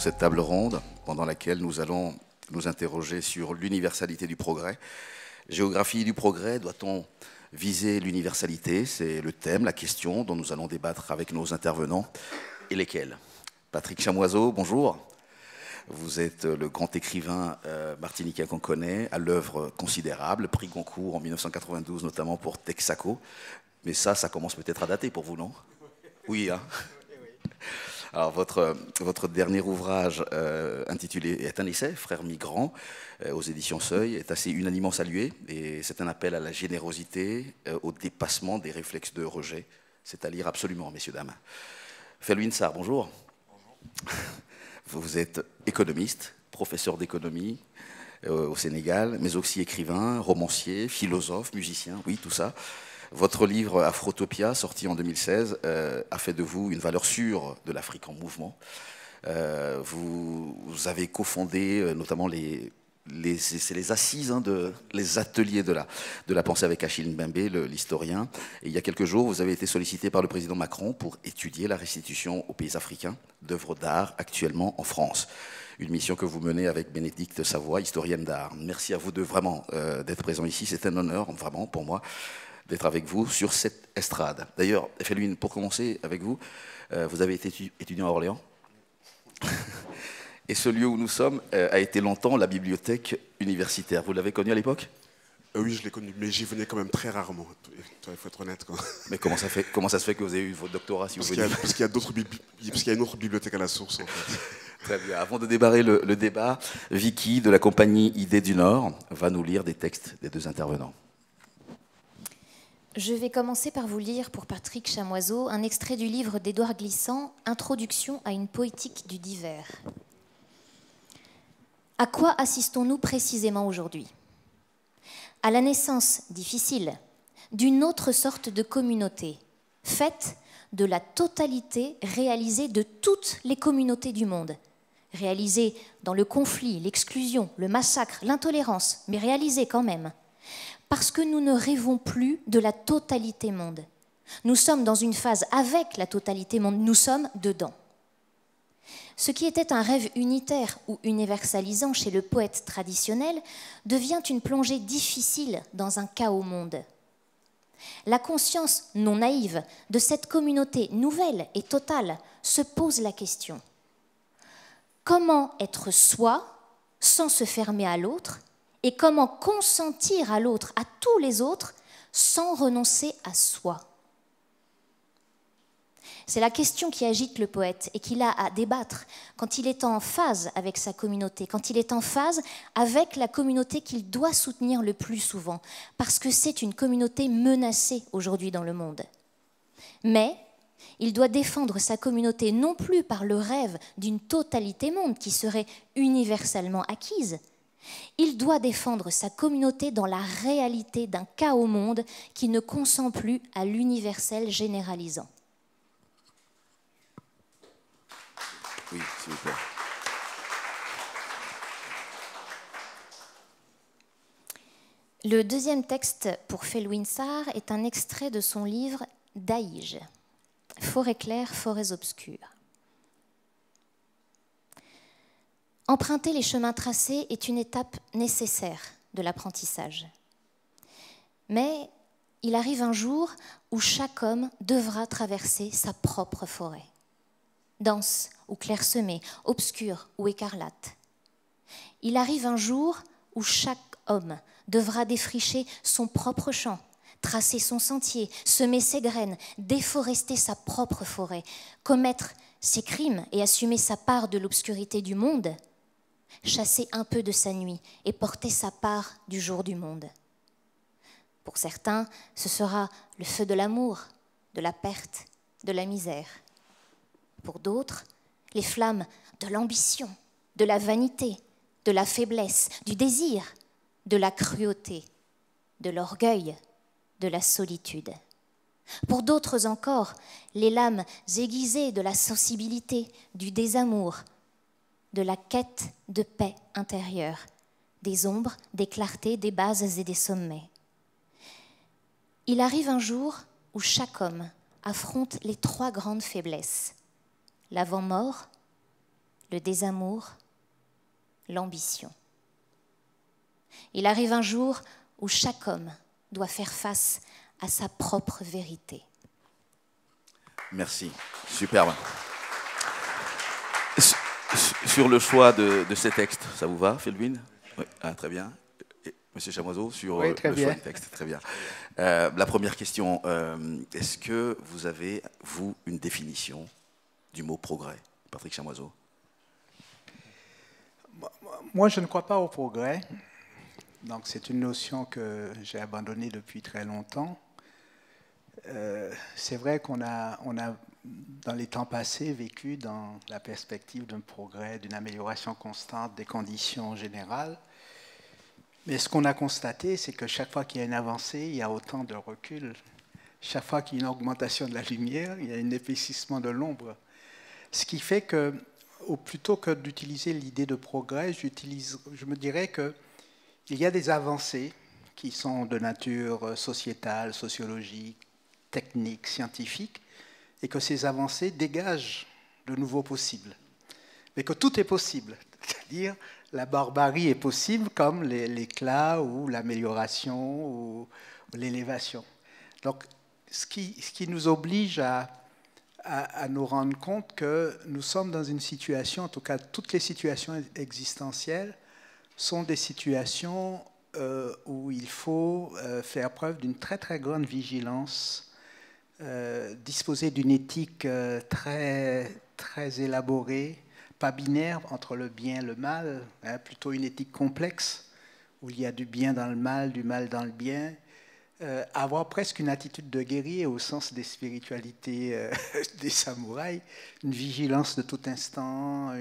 pour cette table ronde pendant laquelle nous allons nous interroger sur l'universalité du progrès. Géographie du progrès, doit-on viser l'universalité? C'est le thème, la question dont nous allons débattre avec nos intervenants. Et lesquels? Patrick Chamoiseau, bonjour. Vous êtes le grand écrivain martiniquais qu'on connaît, à l'œuvre considérable, prix Goncourt en 1992 notamment pour Texaco. Mais ça commence peut-être à dater pour vous, non? Oui, hein? Alors, votre dernier ouvrage intitulé est un essai, Frères migrants, aux éditions Seuil, est assez unanimement salué. Et c'est un appel à la générosité, au dépassement des réflexes de rejet. C'est à lire absolument, messieurs, dames. Felwine Sarr, bonjour. Bonjour. Vous êtes économiste, professeur d'économie au Sénégal, mais aussi écrivain, romancier, philosophe, musicien, oui, tout ça. Votre livre Afrotopia, sorti en 2016, a fait de vous une valeur sûre de l'Afrique en mouvement. Vous avez cofondé notamment les assises, les ateliers de la pensée avec Achille Mbembe, l'historien. Et il y a quelques jours, vous avez été sollicité par le président Macron pour étudier la restitution aux pays africains d'œuvres d'art actuellement en France. Une mission que vous menez avec Bénédicte Savoie, historienne d'art. Merci à vous deux vraiment d'être présents ici. C'est un honneur vraiment pour moi d'être avec vous sur cette estrade. D'ailleurs, Felwine, pour commencer avec vous, vous avez été étudiant à Orléans. Et ce lieu où nous sommes a été longtemps la bibliothèque universitaire. Vous l'avez connu à l'époque? Oui, je l'ai connu, mais j'y venais quand même très rarement. Il faut être honnête. Quoi. Mais comment ça se fait que vous avez eu votre doctorat si vous venez? Parce qu'il y a une autre bibliothèque à la source, en fait. Très bien. Avant de démarrer le débat, Vicky, de la compagnie Idées du Nord, va nous lire des textes des deux intervenants. Je vais commencer par vous lire, pour Patrick Chamoiseau, un extrait du livre d'Édouard Glissant, Introduction à une poétique du divers. À quoi assistons-nous précisément aujourd'hui? À la naissance difficile d'une autre sorte de communauté, faite de la totalité réalisée de toutes les communautés du monde, réalisée dans le conflit, l'exclusion, le massacre, l'intolérance, mais réalisée quand même. Parce que nous ne rêvons plus de la totalité monde. Nous sommes dans une phase avec la totalité monde, nous sommes dedans. Ce qui était un rêve unitaire ou universalisant chez le poète traditionnel devient une plongée difficile dans un chaos monde. La conscience non naïve de cette communauté nouvelle et totale se pose la question. Comment être soi sans se fermer à l'autre? Et comment consentir à l'autre, à tous les autres, sans renoncer à soi? C'est la question qui agite le poète et qu'il a à débattre quand il est en phase avec sa communauté, quand il est en phase avec la communauté qu'il doit soutenir le plus souvent, parce que c'est une communauté menacée aujourd'hui dans le monde. Mais il doit défendre sa communauté non plus par le rêve d'une totalité monde qui serait universellement acquise. Il doit défendre sa communauté dans la réalité d'un chaos monde qui ne consent plus à l'universel généralisant. Oui, s'il vous plaît. Le deuxième texte pour Felwine Sarr est un extrait de son livre Daïge, Forêts claires, forêts obscures. Emprunter les chemins tracés est une étape nécessaire de l'apprentissage. Mais il arrive un jour où chaque homme devra traverser sa propre forêt. Dense ou clairsemée, obscure ou écarlate. Il arrive un jour où chaque homme devra défricher son propre champ, tracer son sentier, semer ses graines, déforester sa propre forêt, commettre ses crimes et assumer sa part de l'obscurité du monde, chasser un peu de sa nuit et porter sa part du jour du monde. Pour certains, ce sera le feu de l'amour, de la perte, de la misère. Pour d'autres, les flammes de l'ambition, de la vanité, de la faiblesse, du désir, de la cruauté, de l'orgueil, de la solitude. Pour d'autres encore, les lames aiguisées de la sensibilité, du désamour, de la quête de paix intérieure, des ombres, des clartés, des bases et des sommets. Il arrive un jour où chaque homme affronte les trois grandes faiblesses, l'avant-mort, le désamour, l'ambition. Il arrive un jour où chaque homme doit faire face à sa propre vérité. Merci, superbe. Sur le choix de ces textes, ça vous va, Philbin? Oui, très bien. Et Monsieur Chamoiseau, sur oui, le choix bien. du texte, très bien. La première question, est-ce que vous avez, vous, une définition du mot progrès? Patrick Chamoiseau. Moi, je ne crois pas au progrès. Donc, c'est une notion que j'ai abandonnée depuis très longtemps. C'est vrai qu'on a, dans les temps passés, vécu dans la perspective d'un progrès, d'une amélioration constante des conditions générales. Mais ce qu'on a constaté, c'est que chaque fois qu'il y a une avancée, il y a autant de recul. Chaque fois qu'il y a une augmentation de la lumière, il y a un épaississement de l'ombre. Ce qui fait que, plutôt que d'utiliser l'idée de progrès, je me dirais qu'il y a des avancées qui sont de nature sociétale, sociologique, technique, scientifique, et que ces avancées dégagent de nouveaux possibles. Mais que tout est possible. C'est-à-dire, la barbarie est possible comme l'éclat ou l'amélioration ou l'élévation. Donc, ce qui nous oblige à nous rendre compte que nous sommes dans une situation, en tout cas toutes les situations existentielles sont des situations où il faut faire preuve d'une très très grande vigilance, disposer d'une éthique très, très élaborée, pas binaire entre le bien et le mal, hein, plutôt une éthique complexe où il y a du bien dans le mal, du mal dans le bien, avoir presque une attitude de guerrier au sens des spiritualités des samouraïs, une vigilance de tout instant,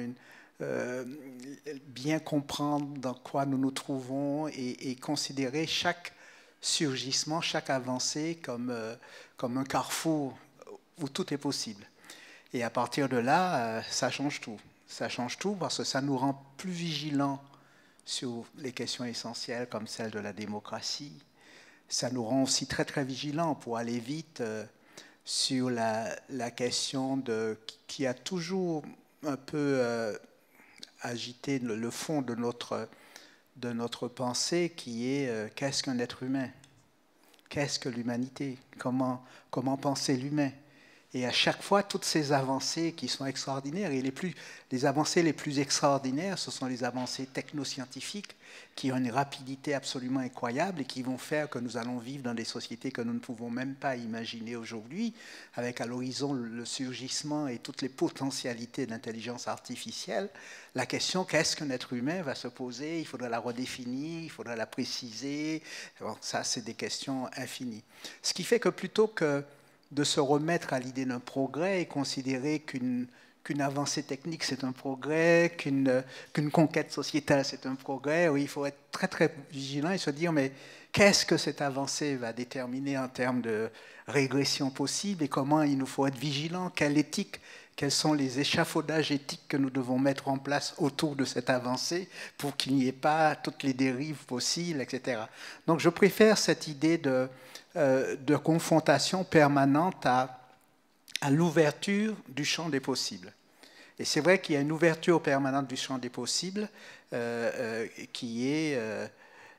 bien comprendre dans quoi nous nous trouvons et considérer chaque surgissement, chaque avancée comme un carrefour où tout est possible. Et à partir de là, ça change tout. Ça change tout parce que ça nous rend plus vigilants sur les questions essentielles comme celle de la démocratie. Ça nous rend aussi très très vigilants pour aller vite sur la question qui a toujours un peu agité le fond de notre pensée, qui est qu'est-ce qu'un être humain? Qu'est-ce que l'humanité? Comment penser l'humain? Et à chaque fois, toutes ces avancées qui sont extraordinaires, et les avancées les plus extraordinaires, ce sont les avancées technoscientifiques qui ont une rapidité absolument incroyable et qui vont faire que nous allons vivre dans des sociétés que nous ne pouvons même pas imaginer aujourd'hui, avec à l'horizon le surgissement et toutes les potentialités de l'intelligence artificielle. La question qu'est-ce qu'un être humain va se poser, il faudra la redéfinir, il faudra la préciser. Bon, ça, c'est des questions infinies. Ce qui fait que plutôt que de se remettre à l'idée d'un progrès et considérer qu'une avancée technique, c'est un progrès, qu'une conquête sociétale, c'est un progrès. Oui, il faut être très, très vigilant et se dire, mais qu'est-ce que cette avancée va déterminer en termes de régression possible et comment il nous faut être vigilant, quelle éthique, quels sont les échafaudages éthiques que nous devons mettre en place autour de cette avancée pour qu'il n'y ait pas toutes les dérives possibles, etc. Donc je préfère cette idée de confrontation permanente à l'ouverture du champ des possibles. Et c'est vrai qu'il y a une ouverture permanente du champ des possibles qui est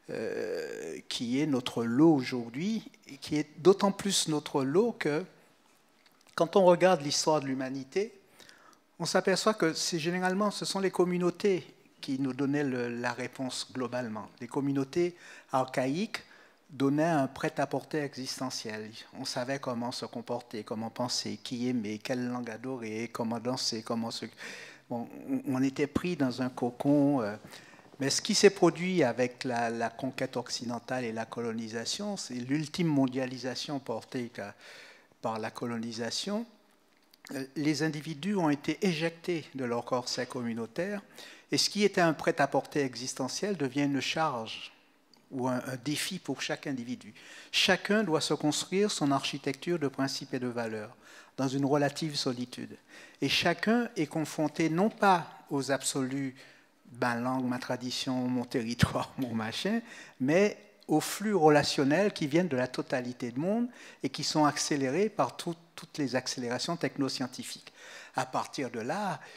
notre lot aujourd'hui, et qui est d'autant plus notre lot que quand on regarde l'histoire de l'humanité, on s'aperçoit que généralement ce sont les communautés qui nous donnaient la réponse globalement. Les communautés archaïques donnaient un prêt-à-porter existentiel. On savait comment se comporter, comment penser, qui aimer, quelle langue adorer, comment danser, Bon, on était pris dans un cocon. Mais ce qui s'est produit avec la conquête occidentale et la colonisation, c'est l'ultime mondialisation portée par la colonisation. Les individus ont été éjectés de leur corset communautaire et ce qui était un prêt-à-porter existentiel devient une charge ou un défi pour chaque individu. Chacun doit se construire son architecture de principes et de valeurs dans une relative solitude. Et chacun est confronté non pas aux absolus, ma langue, ma tradition, mon territoire, mon machin, mais aux flux relationnels qui viennent de la totalité du monde et qui sont accélérés par toutes les accélérations technoscientifiques. À partir de là,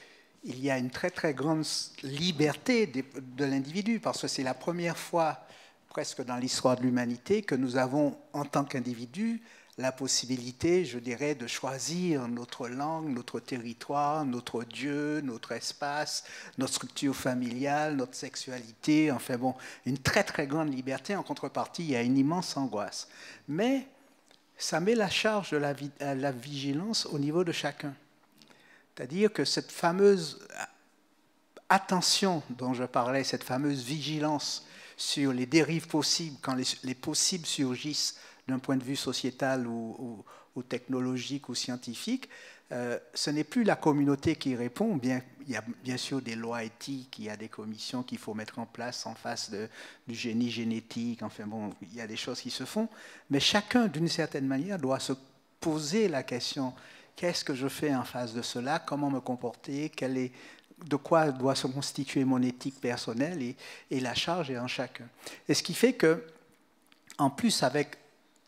il y a une très très grande liberté de l'individu, parce que c'est la première fois presque dans l'histoire de l'humanité que nous avons, en tant qu'individu, la possibilité, je dirais, de choisir notre langue, notre territoire, notre Dieu, notre espace, notre structure familiale, notre sexualité, enfin bon, une très très grande liberté. En contrepartie, il y a une immense angoisse. Mais ça met la charge de la vigilance au niveau de chacun. C'est-à-dire que cette fameuse attention dont je parlais, cette fameuse vigilance sur les dérives possibles, quand les possibles surgissent d'un point de vue sociétal ou technologique ou scientifique, ce n'est plus la communauté qui répond. Il y a bien sûr des lois éthiques, il y a des commissions qu'il faut mettre en place en face du génie génétique, enfin bon, il y a des choses qui se font, mais chacun, d'une certaine manière, doit se poser la question, qu'est-ce que je fais en face de cela, comment me comporter, de quoi doit se constituer mon éthique personnelle, et la charge est en chacun. Et ce qui fait que, en plus, avec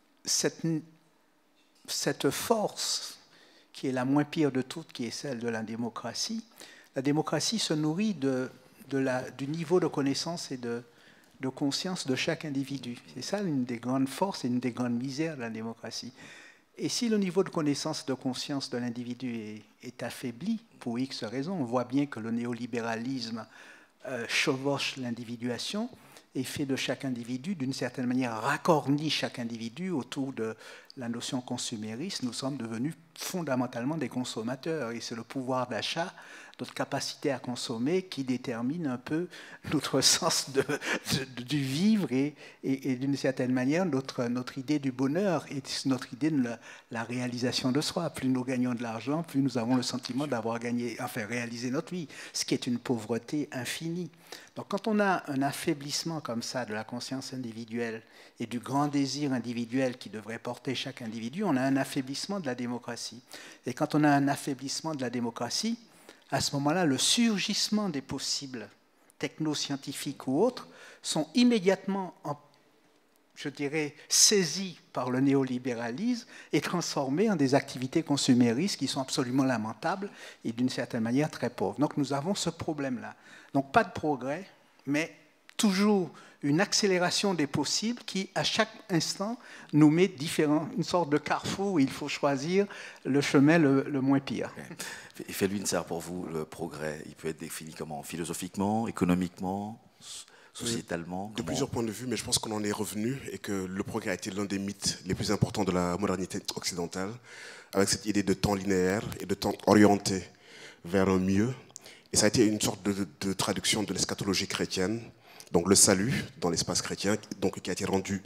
cette force qui est la moins pire de toutes, qui est celle de la démocratie se nourrit du niveau de connaissance et de conscience de chaque individu. C'est ça une des grandes forces et une des grandes misères de la démocratie. Et si le niveau de connaissance et de conscience de l'individu est affaibli, pour X raisons, on voit bien que le néolibéralisme chevauche l'individuation et fait de chaque individu, d'une certaine manière, racornit chaque individu autour de la notion consumériste. Nous sommes devenus fondamentalement des consommateurs, et c'est le pouvoir d'achat, notre capacité à consommer, qui détermine un peu notre sens du vivre et d'une certaine manière notre idée du bonheur et notre idée de la réalisation de soi. Plus nous gagnons de l'argent, plus nous avons le sentiment d'avoir réalisé notre vie, ce qui est une pauvreté infinie. Donc quand on a un affaiblissement comme ça de la conscience individuelle et du grand désir individuel qui devrait porter chaque individu, on a un affaiblissement de la démocratie. Et quand on a un affaiblissement de la démocratie, à ce moment-là, le surgissement des possibles technoscientifiques ou autres sont immédiatement, je dirais, saisis par le néolibéralisme et transformés en des activités consuméristes qui sont absolument lamentables et d'une certaine manière très pauvres. Donc nous avons ce problème-là. Donc pas de progrès, mais toujours une accélération des possibles qui, à chaque instant, nous met une sorte de carrefour où il faut choisir le chemin le moins pire. Et Felwine Sarr, pour vous, le progrès, il peut être défini comment? Philosophiquement, économiquement, sociétalement? De plusieurs points de vue, mais je pense qu'on en est revenu et que le progrès a été l'un des mythes les plus importants de la modernité occidentale, avec cette idée de temps linéaire et de temps orienté vers un mieux. Et ça a été une sorte de traduction de l'eschatologie chrétienne, donc le salut dans l'espace chrétien, donc qui a été rendu,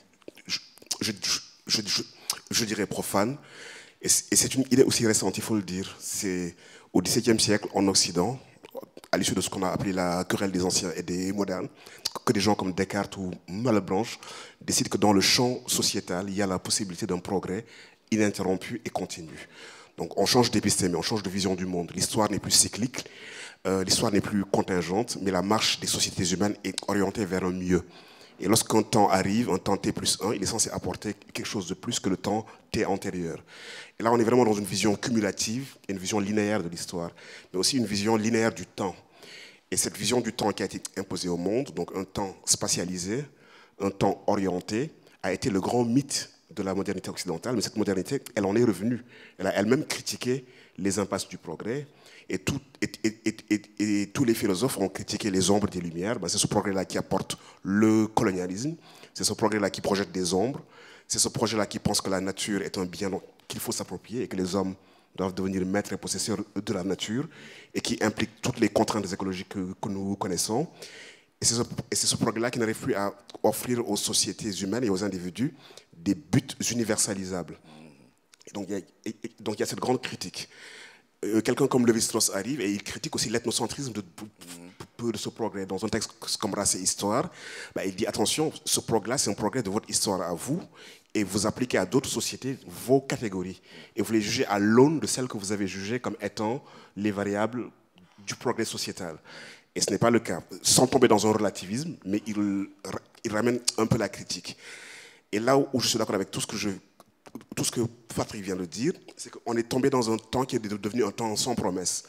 je dirais, profane. Et c'est une idée aussi récente, il faut le dire. C'est au XVIIe siècle, en Occident, à l'issue de ce qu'on a appelé la querelle des anciens et des modernes, que des gens comme Descartes ou Malebranche décident que dans le champ sociétal, il y a la possibilité d'un progrès ininterrompu et continu. Donc on change d'épistémie, on change de vision du monde. L'histoire n'est plus cyclique, l'histoire n'est plus contingente, mais la marche des sociétés humaines est orientée vers un mieux. Et lorsqu'un temps arrive, un temps T+1, il est censé apporter quelque chose de plus que le temps T antérieur. Et là, on est vraiment dans une vision cumulative, une vision linéaire de l'histoire, mais aussi une vision linéaire du temps. Et cette vision du temps qui a été imposée au monde, donc un temps spatialisé, un temps orienté, a été le grand mythe de la modernité occidentale. Mais cette modernité, elle en est revenue. Elle a elle-même critiqué les impasses du progrès. Et tous les philosophes ont critiqué les ombres des Lumières. C'est ce progrès-là qui apporte le colonialisme. C'est ce progrès-là qui projette des ombres. C'est ce projet-là qui pense que la nature est un bien qu'il faut s'approprier et que les hommes doivent devenir maîtres et possesseurs de la nature et qui implique toutes les contraintes écologiques que nous connaissons. Et c'est ce progrès-là qui n'arrive plus à offrir aux sociétés humaines et aux individus des buts universalisables. Et donc il y a cette grande critique. Quelqu'un comme Lévi-Strauss arrive et il critique aussi l'ethnocentrisme de ce progrès. Dans un texte comme Race et Histoire, il dit attention, ce progrès-là, c'est un progrès de votre histoire à vous et vous appliquez à d'autres sociétés vos catégories. Et vous les jugez à l'aune de celles que vous avez jugées comme étant les variables du progrès sociétal. Et ce n'est pas le cas, sans tomber dans un relativisme, mais il ramène un peu la critique. Et là où je suis d'accord avec tout ce que Patrick vient de dire, c'est qu'on est tombé dans un temps qui est devenu un temps sans promesse.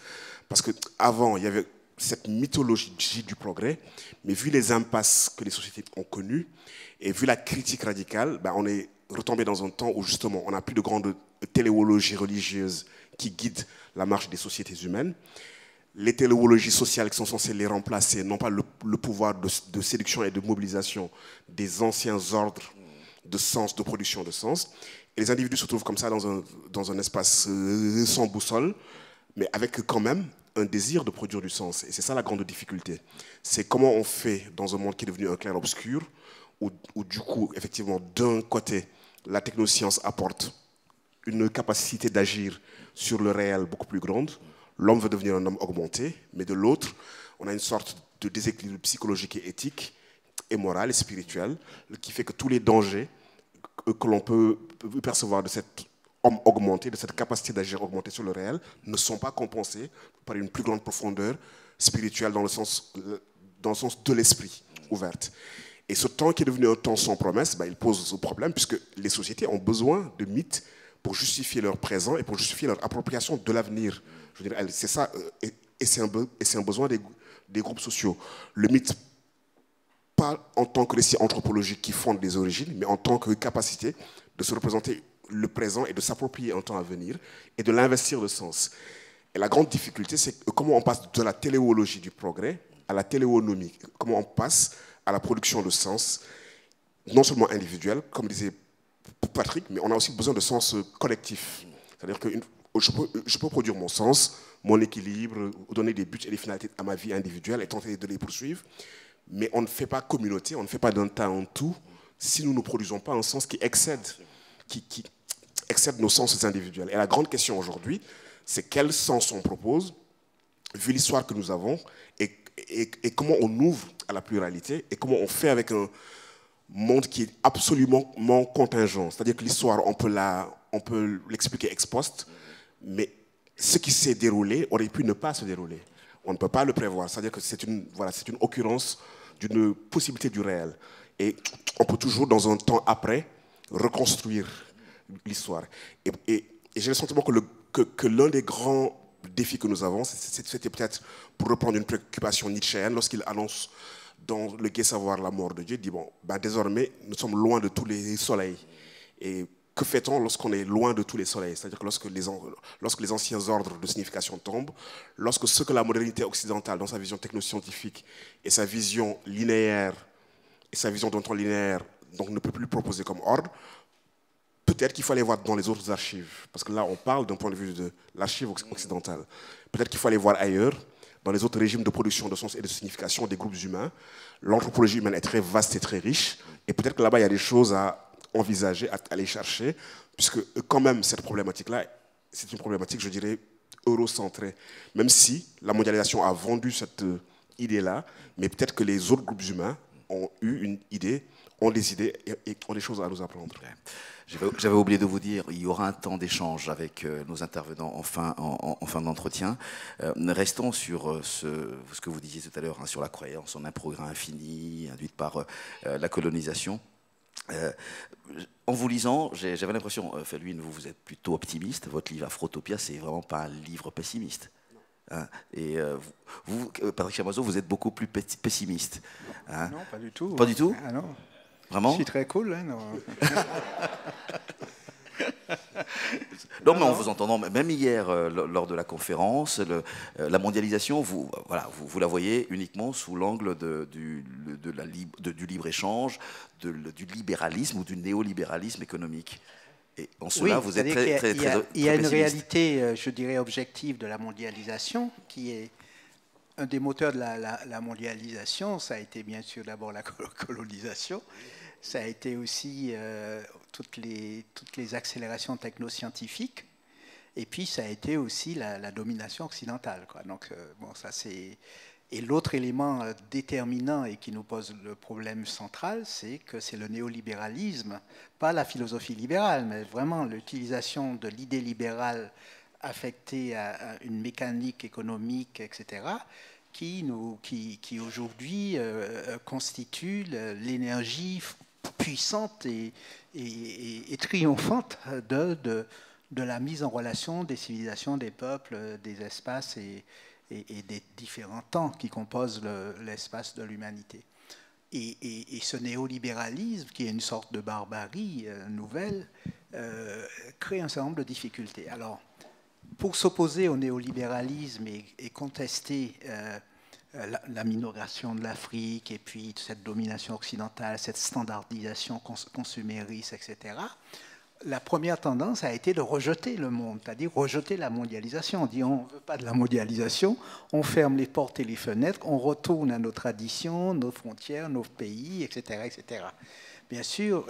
Parce qu'avant, il y avait cette mythologie du progrès, mais vu les impasses que les sociétés ont connues, et vu la critique radicale, ben on est retombé dans un temps où justement on n'a plus de grande téléologie religieuse qui guide la marche des sociétés humaines. Les téléologies sociales qui sont censées les remplacer n'ont pas le pouvoir de séduction et de mobilisation des anciens ordres de sens, de production de sens. Et les individus se trouvent comme ça dans un espace sans boussole, mais avec quand même un désir de produire du sens. Et c'est ça la grande difficulté. C'est comment on fait dans un monde qui est devenu un clair-obscur, où du coup, effectivement, d'un côté, la technoscience apporte une capacité d'agir sur le réel beaucoup plus grande. L'homme veut devenir un homme augmenté, mais de l'autre, on a une sorte de déséquilibre psychologique et éthique, et moral et spirituel, qui fait que tous les dangers que l'on peut percevoir de cet homme augmenté, de cette capacité d'agir augmentée sur le réel, ne sont pas compensés par une plus grande profondeur spirituelle dans le sens de l'esprit ouverte. Et ce temps qui est devenu un temps sans promesse, ben, il pose ce problème, puisque les sociétés ont besoin de mythes pour justifier leur présent et pour justifier leur appropriation de l'avenir. Je veux dire, c'est ça, et c'est un besoin des groupes sociaux. Le mythe, pas en tant que récit anthropologique qui fonde les origines, mais en tant que capacité de se représenter le présent et de s'approprier un temps à venir et de l'investir de sens. Et la grande difficulté, c'est comment on passe de la téléologie du progrès à la téléonomie, comment on passe à la production de sens, non seulement individuel, comme disait Patrick, mais on a aussi besoin de sens collectif. C'est-à-dire que je peux produire mon sens, mon équilibre, donner des buts et des finalités à ma vie individuelle et tenter de les poursuivre, mais on ne fait pas communauté, on ne fait pas d'un tas en tout si nous ne produisons pas un sens qui excède nos sens individuels. Et la grande question aujourd'hui, c'est quel sens on propose, vu l'histoire que nous avons, et comment on ouvre à la pluralité, et comment on fait avec un monde qui est absolument contingent. C'est-à-dire que l'histoire, on peut l'expliquer ex post, mais ce qui s'est déroulé aurait pu ne pas se dérouler. On ne peut pas le prévoir. C'est-à-dire que c'est une occurrence d'une possibilité du réel. Et on peut toujours, dans un temps après, reconstruire l'histoire. Et j'ai le sentiment que l'un des grands défis que nous avons, c'était peut-être, pour reprendre une préoccupation nietzschéenne, lorsqu'il annonce dans Le Gai Savoir la mort de Dieu, il dit, bon, ben désormais, nous sommes loin de tous les soleils. Et que fait-on lorsqu'on est loin de tous les soleils? C'est-à-dire que lorsque les anciens ordres de signification tombent, lorsque ce que la modernité occidentale, dans sa vision technoscientifique et sa vision linéaire, et sa vision d'un temps linéaire, donc ne peut plus proposer comme ordre, peut-être qu'il faut aller voir dans les autres archives. Parce que là, on parle d'un point de vue de l'archive occidentale. Peut-être qu'il faut aller voir ailleurs, dans les autres régimes de production de sens et de signification des groupes humains. L'anthropologie humaine est très vaste et très riche. Et peut-être que là-bas, il y a des choses à envisager, à aller chercher, puisque quand même, cette problématique-là, c'est une problématique, je dirais, eurocentrée. Même si la mondialisation a vendu cette idée-là, mais peut-être que les autres groupes humains ont eu une idée, ont des idées et ont des choses à nous apprendre. J'avais oublié de vous dire, il y aura un temps d'échange avec nos intervenants en fin d'entretien. Restons sur ce que vous disiez tout à l'heure, hein, sur la croyance en un progrès infini, induite par la colonisation. En vous lisant, j'avais l'impression, Felwine, vous êtes plutôt optimiste. Votre livre Afrotopia, c'est vraiment pas un livre pessimiste. Hein, et vous, Patrick Chamoiseau, vous êtes beaucoup plus pessimiste. Hein. Non, pas du tout. Pas du tout? Ah non. Vraiment? Je suis très cool, hein, non. Non, mais en vous entendant, même hier, lors de la conférence, la mondialisation, vous la voyez uniquement sous l'angle du libre-échange, du libéralisme ou du néolibéralisme économique. Et en cela, oui, vous êtes très il y a une pessimiste. réalité, je dirais, objective de la mondialisation, qui est un des moteurs de la mondialisation. Ça a été bien sûr d'abord la colonisation. Ça a été aussi toutes les accélérations technoscientifiques, et puis ça a été aussi la domination occidentale, quoi. Donc bon, ça c'est. Et l'autre élément déterminant et qui nous pose le problème central, c'est que c'est le néolibéralisme, pas la philosophie libérale, mais vraiment l'utilisation de l'idée libérale affectée à une mécanique économique, etc., qui aujourd'hui constitue l'énergie puissante et triomphante de la mise en relation des civilisations, des peuples, des espaces et des différents temps qui composent l'espace de l'humanité. Et ce néolibéralisme, qui est une sorte de barbarie nouvelle, crée un certain nombre de difficultés. Alors, pour s'opposer au néolibéralisme et contester la minoration de l'Afrique et puis cette domination occidentale, cette standardisation consumériste, etc., la première tendance a été de rejeter le monde, c'est-à-dire rejeter la mondialisation. On dit on ne veut pas de la mondialisation, on ferme les portes et les fenêtres, on retourne à nos traditions, nos frontières, nos pays, etc. etc. Bien sûr,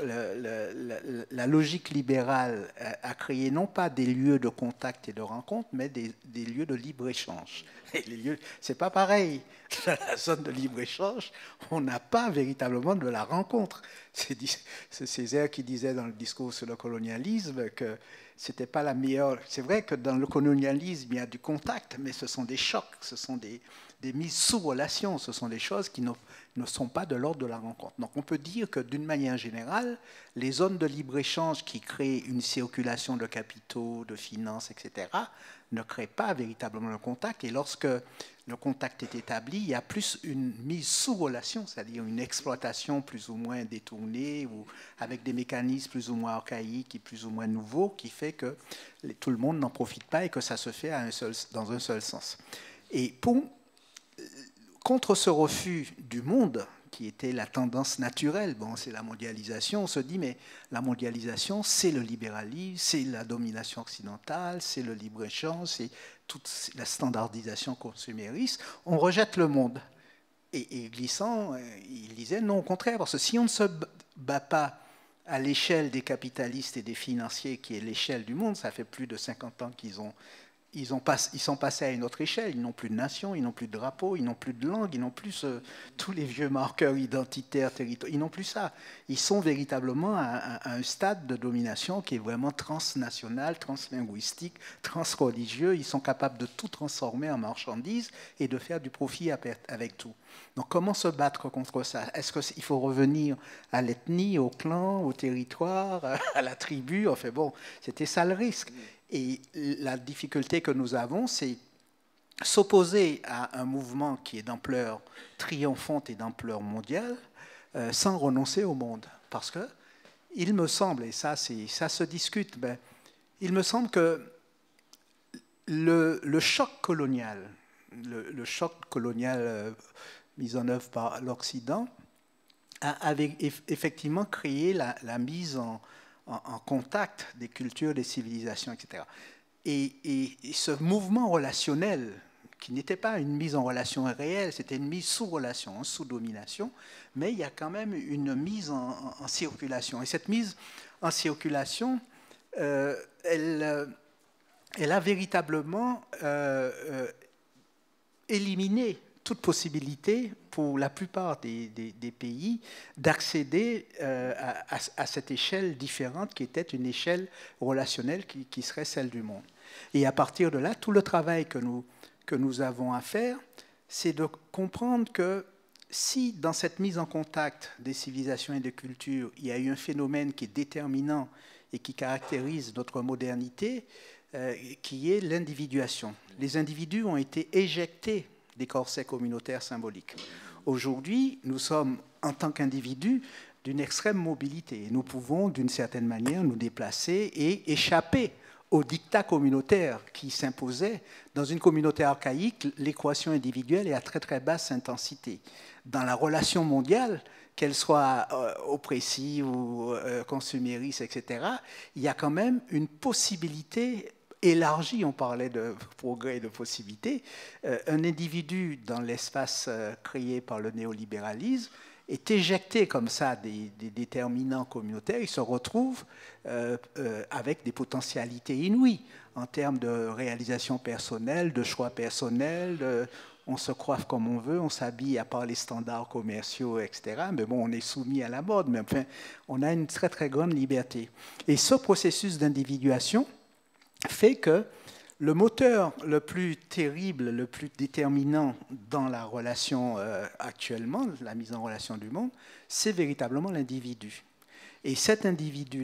la logique libérale a créé non pas des lieux de contact et de rencontre, mais des lieux de libre-échange. Ce n'est pas pareil. Dans la zone de libre-échange, on n'a pas véritablement de la rencontre. C'est Césaire qui disait dans le discours sur le colonialisme que c'était pas la meilleure. C'est vrai que dans le colonialisme, il y a du contact, mais ce sont des chocs, ce sont des mises sous relation, ce sont des choses qui ne sont pas de l'ordre de la rencontre. Donc on peut dire que d'une manière générale, les zones de libre-échange qui créent une circulation de capitaux, de finances, etc., ne créent pas véritablement le contact. Et lorsque le contact est établi, il y a plus une mise sous relation, c'est-à-dire une exploitation plus ou moins détournée ou avec des mécanismes plus ou moins archaïques et plus ou moins nouveaux qui fait que tout le monde n'en profite pas et que ça se fait dans un seul sens. Et contre ce refus du monde, qui était la tendance naturelle, bon, c'est la mondialisation, on se dit, mais la mondialisation, c'est le libéralisme, c'est la domination occidentale, c'est le libre-échange, c'est toute la standardisation consumériste, on rejette le monde. Et Glissant, il disait non, au contraire, parce que si on ne se bat pas à l'échelle des capitalistes et des financiers, qui est l'échelle du monde, ça fait plus de 50 ans ils sont passés à une autre échelle. Ils n'ont plus de nation, ils n'ont plus de drapeau, ils n'ont plus de langue, ils n'ont plus tous les vieux marqueurs identitaires, territoriaux. Ils n'ont plus ça. Ils sont véritablement à un stade de domination qui est vraiment transnational, translinguistique, transreligieux. Ils sont capables de tout transformer en marchandises et de faire du profit avec tout. Donc comment se battre contre ça? Est-ce qu'il faut revenir à l'ethnie, au clan, au territoire, à la tribu? Enfin bon, c'était ça le risque. Et la difficulté que nous avons, c'est s'opposer à un mouvement qui est d'ampleur triomphante et d'ampleur mondiale sans renoncer au monde. Parce que il me semble, et ça se discute, il me semble que le choc colonial, mis en œuvre par l'Occident, avait effectivement créé la mise en contact des cultures, des civilisations, etc. Et ce mouvement relationnel, qui n'était pas une mise en relation réelle, c'était une mise sous relation, sous domination, mais il y a quand même une mise en circulation. Et cette mise en circulation, elle a véritablement éliminé toute possibilité pour la plupart des pays d'accéder à cette échelle différente qui était une échelle relationnelle qui serait celle du monde. Et à partir de là, tout le travail que nous avons à faire, c'est de comprendre que si dans cette mise en contact des civilisations et des cultures, il y a eu un phénomène qui est déterminant et qui caractérise notre modernité, qui est l'individuation. Les individus ont été éjectés des corsets communautaires symboliques. Aujourd'hui, nous sommes, en tant qu'individus, d'une extrême mobilité. Nous pouvons, d'une certaine manière, nous déplacer et échapper au dictat communautaire qui s'imposait. Dans une communauté archaïque, l'équation individuelle est à très très basse intensité. Dans la relation mondiale, qu'elle soit oppressive ou consumériste, etc., il y a quand même une possibilité élargi, on parlait de progrès et de possibilités, un individu dans l'espace créé par le néolibéralisme est éjecté comme ça des déterminants communautaires, il se retrouve avec des potentialités inouïes en termes de réalisation personnelle, de choix personnels, on se coiffe comme on veut, on s'habille à part les standards commerciaux, etc. Mais bon, on est soumis à la mode, mais enfin, on a une très très grande liberté. Et ce processus d'individuation fait que le moteur le plus terrible, le plus déterminant dans la relation actuellement, la mise en relation du monde, c'est véritablement l'individu. Et cet individu-là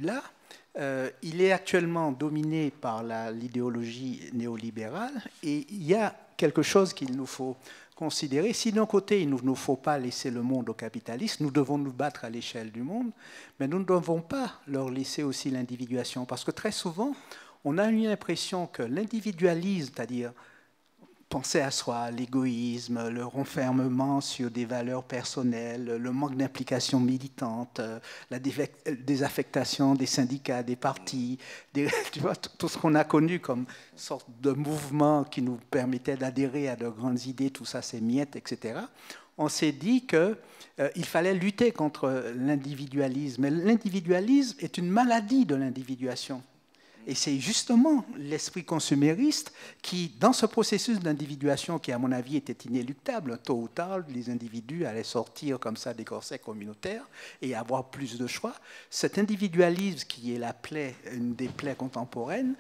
il est actuellement dominé par l'idéologie néolibérale et il y a quelque chose qu'il nous faut considérer. Si d'un côté, il ne nous faut pas laisser le monde aux capitalistes, nous devons nous battre à l'échelle du monde, mais nous ne devons pas leur laisser aussi l'individuation, parce que très souvent, on a une impression que l'individualisme, c'est-à-dire penser à soi, l'égoïsme, le renfermement sur des valeurs personnelles, le manque d'implication militante, la désaffectation des syndicats, des partis, tu vois, tout ce qu'on a connu comme sorte de mouvement qui nous permettait d'adhérer à de grandes idées, tout ça c'est miettes, etc. On s'est dit qu'il fallait lutter contre l'individualisme. Mais l'individualisme est une maladie de l'individuation. Et c'est justement l'esprit consumériste qui, dans ce processus d'individuation qui, à mon avis, était inéluctable, tôt ou tard, les individus allaient sortir comme ça des corsets communautaires et avoir plus de choix. Cet individualisme qui est la plaie, une des plaies contemporaines,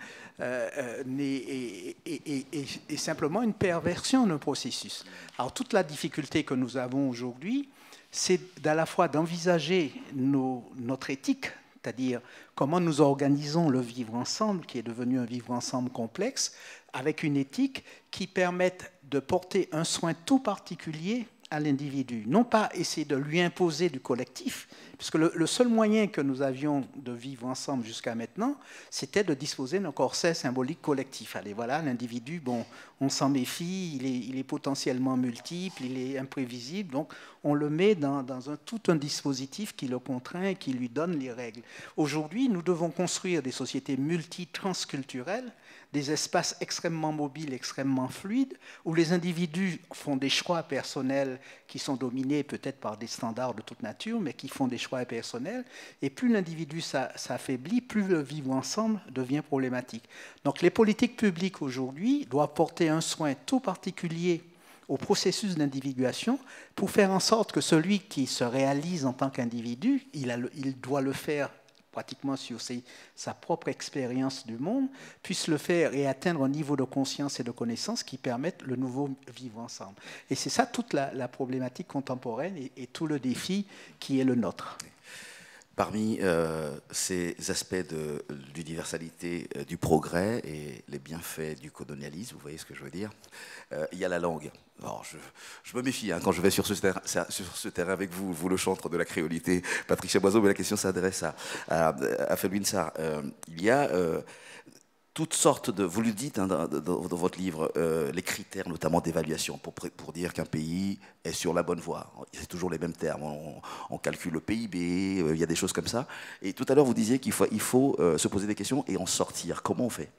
est simplement une perversion d'un processus. Alors toute la difficulté que nous avons aujourd'hui, c'est à la fois d'envisager notre éthique, c'est-à-dire comment nous organisons le vivre ensemble, qui est devenu un vivre ensemble complexe, avec une éthique qui permette de porter un soin tout particulier à l'individu. Non pas essayer de lui imposer du collectif, puisque le seul moyen que nous avions de vivre ensemble jusqu'à maintenant, c'était de disposer d'un corset symbolique collectif. Allez, voilà, l'individu, bon, on s'en méfie, il est potentiellement multiple, il est imprévisible, donc on le met dans tout un dispositif qui le contraint, qui lui donne les règles. Aujourd'hui, nous devons construire des sociétés multi-transculturelles, des espaces extrêmement mobiles, extrêmement fluides, où les individus font des choix personnels qui sont dominés peut-être par des standards de toute nature, mais qui font des choix personnels. Et plus l'individu s'affaiblit, plus le vivre ensemble devient problématique. Donc les politiques publiques aujourd'hui doivent porter un soin tout particulier au processus d'individuation pour faire en sorte que celui qui se réalise en tant qu'individu, il doit le faire pratiquement sur sa propre expérience du monde, puisse le faire et atteindre un niveau de conscience et de connaissance qui permettent le nouveau vivre ensemble. Et c'est ça toute la problématique contemporaine et tout le défi qui est le nôtre. Parmi ces aspects de l'universalité du progrès et les bienfaits du colonialisme, vous voyez ce que je veux dire, il y a la langue. Alors, je me méfie quand je vais sur ce terrain avec vous, vous le chantre de la créolité, Patricia Boiseau, mais la question s'adresse à Felwine Sarr. Il y a toutes sortes de, vous le dites dans votre livre, les critères notamment d'évaluation pour dire qu'un pays est sur la bonne voie. C'est toujours les mêmes termes. On calcule le PIB, il y a des choses comme ça. Et tout à l'heure, vous disiez qu'il faut se poser des questions et en sortir. Comment on fait ?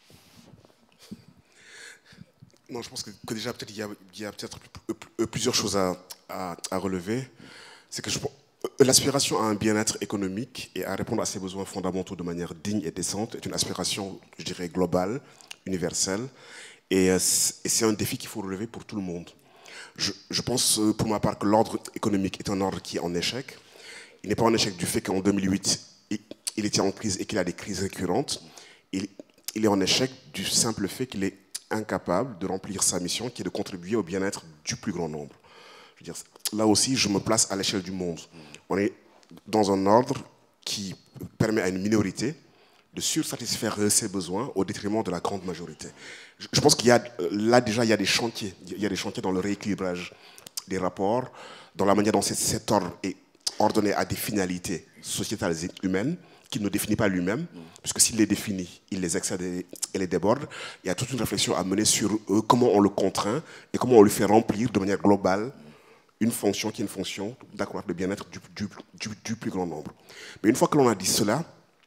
Non, je pense que déjà, peut-être, il y a peut-être plusieurs choses à relever. C'est que l'aspiration à un bien-être économique et à répondre à ses besoins fondamentaux de manière digne et décente est une aspiration, je dirais, globale, universelle. Et c'est un défi qu'il faut relever pour tout le monde. Je pense, pour ma part, que l'ordre économique est un ordre qui est en échec. Il n'est pas en échec du fait qu'en 2008, il était en crise et qu'il a des crises récurrentes. Il est en échec du simple fait qu'il est incapable de remplir sa mission, qui est de contribuer au bien-être du plus grand nombre. Je veux dire, là aussi, je me place à l'échelle du monde. On est dans un ordre qui permet à une minorité de sursatisfaire ses besoins au détriment de la grande majorité. Je pense qu'il y a, là déjà, il y a des chantiers. Il y a des chantiers dans le rééquilibrage des rapports, dans la manière dont cet ordre est ordonné à des finalités sociétales et humaines, qu'il ne définit pas lui-même, puisque s'il les définit, il les excède et les déborde. Il y a toute une réflexion à mener sur comment on le contraint et comment on lui fait remplir de manière globale une fonction qui est une fonction d'accroître le bien-être du plus grand nombre. Mais une fois que l'on a dit cela,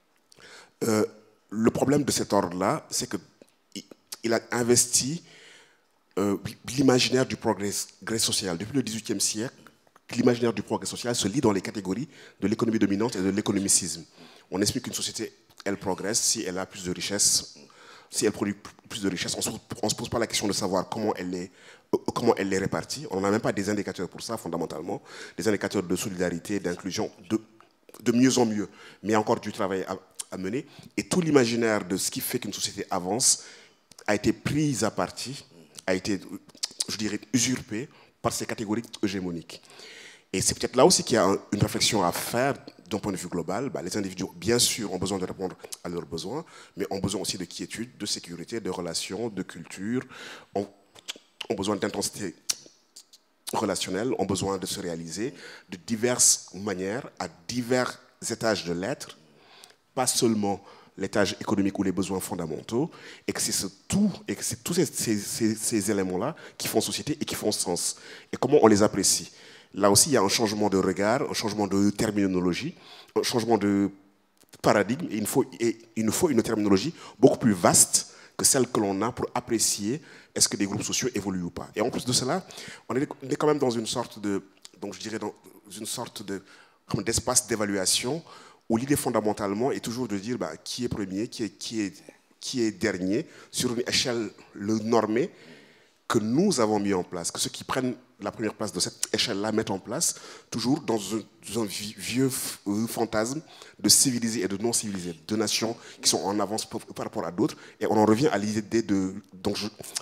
le problème de cet ordre-là, c'est qu'il a investi l'imaginaire du progrès social. Depuis le XVIIIe siècle, l'imaginaire du progrès social se lie dans les catégories de l'économie dominante et de l'économicisme. On explique qu'une société, elle progresse si elle a plus de richesses, si elle produit plus de richesses. On ne se pose pas la question de savoir comment elle les répartit. On n'a même pas des indicateurs pour ça, fondamentalement. Des indicateurs de solidarité, d'inclusion, de mieux en mieux. Mais il y a encore du travail à mener. Et tout l'imaginaire de ce qui fait qu'une société avance a été pris à partie, a été, je dirais, usurpé par ces catégories hégémoniques. Et c'est peut-être là aussi qu'il y a une réflexion à faire d'un point de vue global, les individus, bien sûr, ont besoin de répondre à leurs besoins, mais ont besoin aussi de quiétude, de sécurité, de relations, de culture, ont besoin d'intensité relationnelle, ont besoin de se réaliser de diverses manières, à divers étages de l'être, pas seulement l'étage économique ou les besoins fondamentaux, et que c'est tous ces éléments-là qui font société et qui font sens. Et comment on les apprécie. Là aussi, il y a un changement de regard, un changement de terminologie, un changement de paradigme, et il nous faut une terminologie beaucoup plus vaste que celle que l'on a pour apprécier est-ce que des groupes sociaux évoluent ou pas. Et en plus de cela, on est quand même dans une sorte de, donc je dirais dans une sorte d'espace d'évaluation où l'idée fondamentalement est toujours de dire qui est premier, qui est dernier, sur une échelle normée que nous avons mis en place, que ceux qui prennent la première place de cette échelle-là mettent en place, toujours dans un vieux fantasme de civilisés et de non-civilisés, de nations qui sont en avance par rapport à d'autres, et on en revient à l'idée de, donc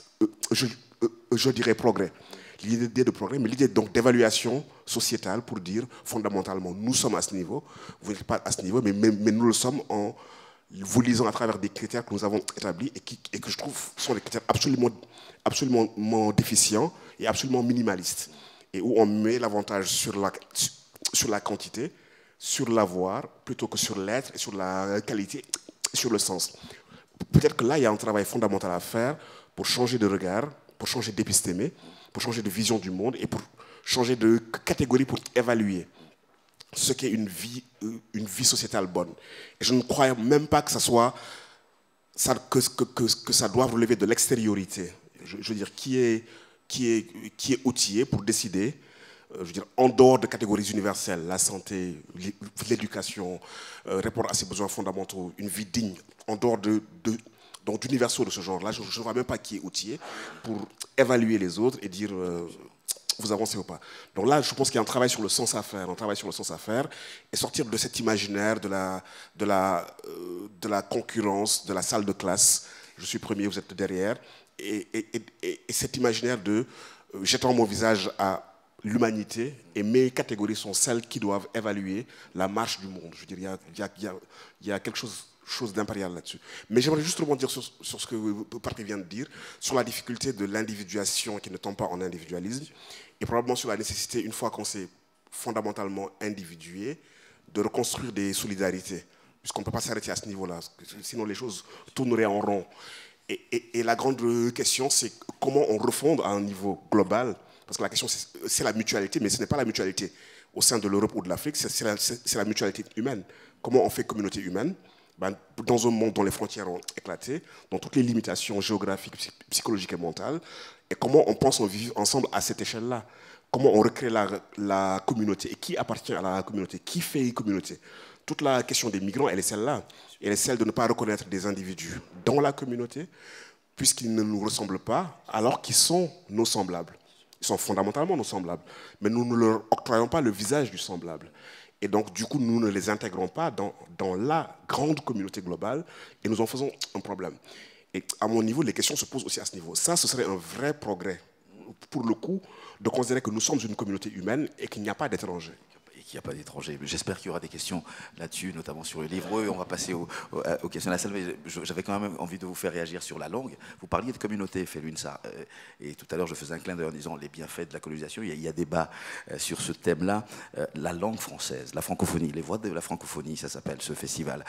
je dirais progrès. L'idée de progrès, mais l'idée donc d'évaluation sociétale pour dire fondamentalement nous sommes à ce niveau, vous n'êtes pas à ce niveau, mais nous le sommes en vous lisant à travers des critères que nous avons établis et que je trouve sont des critères absolument déficients et absolument minimalistes, et où on met l'avantage sur la quantité, sur l'avoir, plutôt que sur l'être, et sur la qualité, sur le sens. Peut-être que là, il y a un travail fondamental à faire pour changer de regard, pour changer d'épistémé, pour changer de vision du monde et pour changer de catégorie pour évaluer ce qu'est une vie sociétale bonne. Et je ne crois même pas que ça doit relever de l'extériorité. Je veux dire, qui est outillé pour décider, je veux dire, en dehors de catégories universelles, la santé, l'éducation, répondre à ses besoins fondamentaux, une vie digne, en dehors donc d'universaux de ce genre-là, je ne vois même pas qui est outillé pour évaluer les autres et dire vous avancez ou pas. Donc là, je pense qu'il y a un travail sur le sens à faire, et sortir de cet imaginaire de la concurrence, de la salle de classe. Je suis premier, vous êtes derrière, et cet imaginaire de jetant mon visage à l'humanité, et mes catégories sont celles qui doivent évaluer la marche du monde. Je veux dire, il y a quelque chose d'impérial là-dessus. Mais j'aimerais juste rebondir sur ce que Patrick vient de dire, sur la difficulté de l'individuation qui ne tombe pas en individualisme, et probablement sur la nécessité, une fois qu'on s'est fondamentalement individué, de reconstruire des solidarités, puisqu'on ne peut pas s'arrêter à ce niveau-là, sinon les choses tourneraient en rond. Et la grande question, c'est comment on refonde à un niveau global, parce que la question, c'est la mutualité, mais ce n'est pas la mutualité au sein de l'Europe ou de l'Afrique, c'est la mutualité humaine. Comment on fait communauté humaine dans un monde dont les frontières ont éclaté, dont toutes les limitations géographiques, psychologiques et mentales, et comment on pense en vivre ensemble à cette échelle-là. Comment on recrée la communauté, et qui appartient à la communauté, qui fait une communauté. Toute la question des migrants, elle est celle-là. Elle est celle de ne pas reconnaître des individus dans la communauté, puisqu'ils ne nous ressemblent pas, alors qu'ils sont nos semblables. Ils sont fondamentalement nos semblables, mais nous ne leur octroyons pas le visage du semblable. Et donc, du coup, nous ne les intégrons pas dans la grande communauté globale et nous en faisons un problème. Et à mon niveau, les questions se posent aussi à ce niveau. Ça, ce serait un vrai progrès, pour le coup, de considérer que nous sommes une communauté humaine et qu'il n'y a pas d'étrangers. Et qu'il n'y a pas d'étrangers. J'espère qu'il y aura des questions là-dessus, notamment sur le livre. On va passer aux questions de la salle, mais j'avais quand même envie de vous faire réagir sur la langue. Vous parliez de communauté, Felwine-Sarr, et tout à l'heure je faisais un clin d'œil en disant les bienfaits de la colonisation. Il y a débat sur ce thème-là. La langue française, la francophonie, les voix de la francophonie, ça s'appelle ce festival.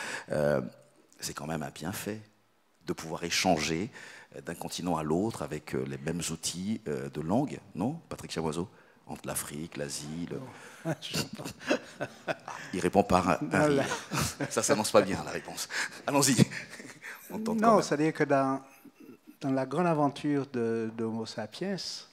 C'est quand même un bienfait de pouvoir échanger d'un continent à l'autre avec les mêmes outils de langue, non, Patrick Chamoiseau? Entre l'Afrique, l'Asie, il répond par un rire. Ça s'annonce pas bien, la réponse. Allons-y. Non, c'est-à-dire que dans la grande aventure de Homo sapiens,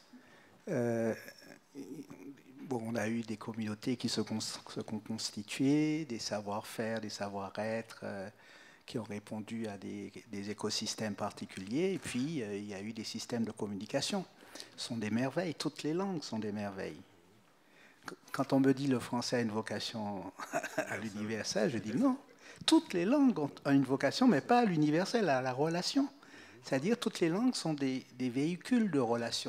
on a eu des communautés qui se sont constituées, des savoir-faire, des savoir-être, qui ont répondu à des écosystèmes particuliers, et puis il y a eu des systèmes de communication. Ce sont des merveilles, toutes les langues sont des merveilles. Quand on me dit le français a une vocation à l'universel, je dis non. Toutes les langues ont une vocation, mais pas à l'universel, à la relation. C'est-à-dire toutes les langues sont des véhicules de relation.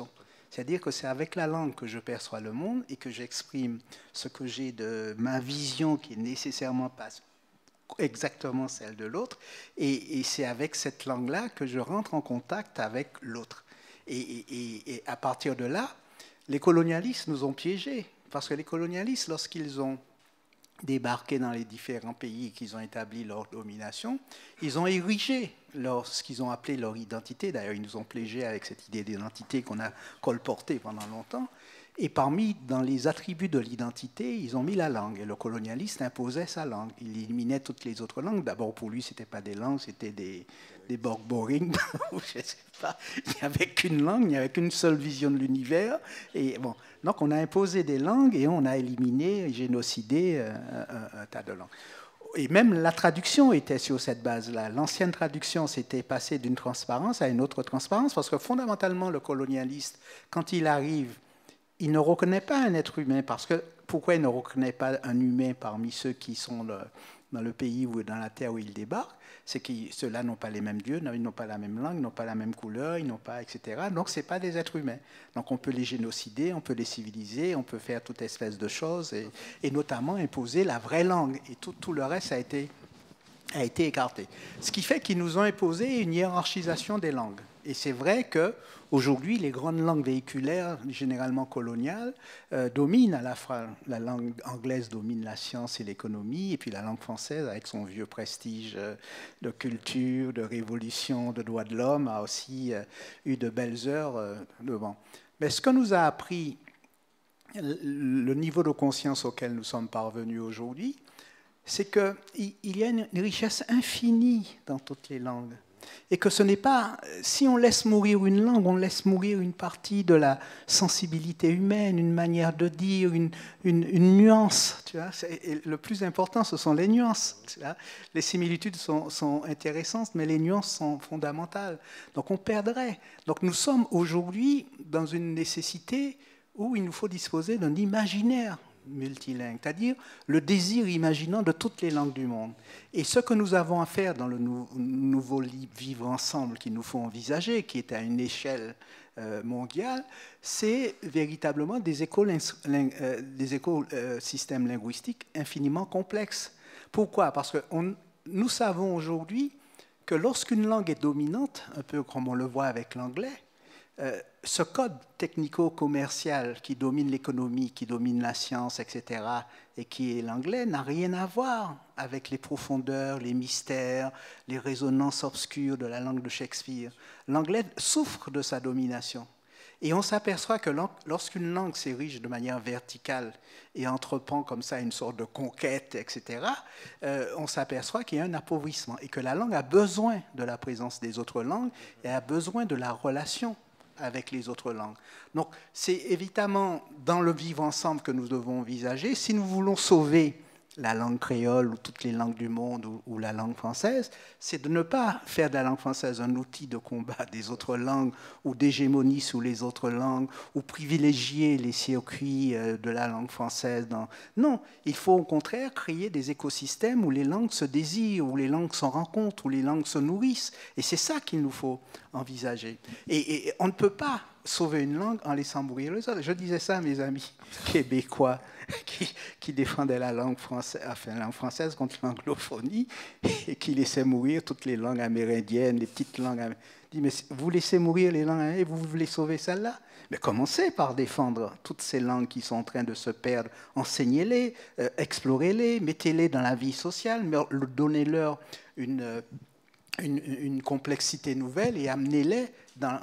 C'est-à-dire que c'est avec la langue que je perçois le monde et que j'exprime ce que j'ai de ma vision qui n'est nécessairement pas exactement celle de l'autre. Et c'est avec cette langue-là que je rentre en contact avec l'autre. Et à partir de là, les colonialistes nous ont piégés. Parce que les colonialistes, lorsqu'ils ont débarqué dans les différents pays et qu'ils ont établi leur domination, ils ont érigé ce qu'ils ont appelé leur identité. D'ailleurs, ils nous ont piégés avec cette idée d'identité qu'on a colportée pendant longtemps. Et dans les attributs de l'identité, ils ont mis la langue. Et le colonialiste imposait sa langue. Il éliminait toutes les autres langues. D'abord, pour lui, ce n'était pas des langues, c'était des borborings, ou je ne sais pas. Il n'y avait qu'une langue, il n'y avait qu'une seule vision de l'univers. Et bon, donc, on a imposé des langues et on a éliminé, génocidé un tas de langues. Et même la traduction était sur cette base-là. L'ancienne traduction s'était passée d'une transparence à une autre transparence, parce que fondamentalement, le colonialiste, quand il arrive, il ne reconnaît pas un être humain. Parce que pourquoi il ne reconnaît pas un humain parmi ceux qui sont dans le pays ou dans la terre où il débarque? C'est que ceux-là n'ont pas les mêmes dieux, ils n'ont pas la même langue, ils n'ont pas la même couleur, ils n'ont pas, etc. Donc, ce n'est pas des êtres humains. Donc, on peut les génocider, on peut les civiliser, on peut faire toute espèce de choses, et notamment imposer la vraie langue. Et tout le reste a été écarté. Ce qui fait qu'ils nous ont imposé une hiérarchisation des langues. Et c'est vrai qu'aujourd'hui, les grandes langues véhiculaires, généralement coloniales, dominent à la fois. La langue anglaise domine la science et l'économie, et puis la langue française, avec son vieux prestige de culture, de révolution, de droits de l'homme, a aussi eu de belles heures devant. Mais ce que nous a appris le niveau de conscience auquel nous sommes parvenus aujourd'hui, c'est qu'il y a une richesse infinie dans toutes les langues. Et que ce n'est pas, si on laisse mourir une langue, on laisse mourir une partie de la sensibilité humaine, une manière de dire, une nuance. Tu vois, et le plus important, ce sont les nuances. Tu vois. Les similitudes sont intéressantes, mais les nuances sont fondamentales. Donc on perdrait. Donc nous sommes aujourd'hui dans une nécessité où il nous faut disposer d'un imaginaire multilingue, c'est-à-dire le désir imaginant de toutes les langues du monde. Et ce que nous avons à faire dans le nouveau vivre ensemble qu'il nous faut envisager, qui est à une échelle mondiale, c'est véritablement des écosystèmes linguistiques infiniment complexes. Pourquoi? Parce que nous savons aujourd'hui que lorsqu'une langue est dominante, un peu comme on le voit avec l'anglais, ce code technico-commercial qui domine l'économie, qui domine la science, etc., et qui est l'anglais, n'a rien à voir avec les profondeurs, les mystères, les résonances obscures de la langue de Shakespeare. L'anglais souffre de sa domination. Et on s'aperçoit que lorsqu'une langue s'érige de manière verticale et entreprend comme ça une sorte de conquête, etc., on s'aperçoit qu'il y a un appauvrissement et que la langue a besoin de la présence des autres langues et a besoin de la relation avec les autres langues. Donc, c'est évidemment dans le vivre ensemble que nous devons envisager. Si nous voulons sauver la langue créole ou toutes les langues du monde ou la langue française, c'est de ne pas faire de la langue française un outil de combat des autres langues ou d'hégémonie sous les autres langues ou privilégier les circuits de la langue française. Non, il faut au contraire créer des écosystèmes où les langues se désirent, où les langues se rencontrent, où les langues se nourrissent. Et c'est ça qu'il nous faut envisager. Et on ne peut pas sauver une langue en laissant mourir les autres. Je disais ça à mes amis québécois qui défendaient la langue française contre l'anglophonie et qui laissaient mourir toutes les langues amérindiennes, les petites langues. Je dis, mais vous laissez mourir les langues et vous voulez sauver celle-là? Mais commencez par défendre toutes ces langues qui sont en train de se perdre. Enseignez-les, explorez-les, mettez-les dans la vie sociale, donnez-leur une complexité nouvelle et amenez-les dans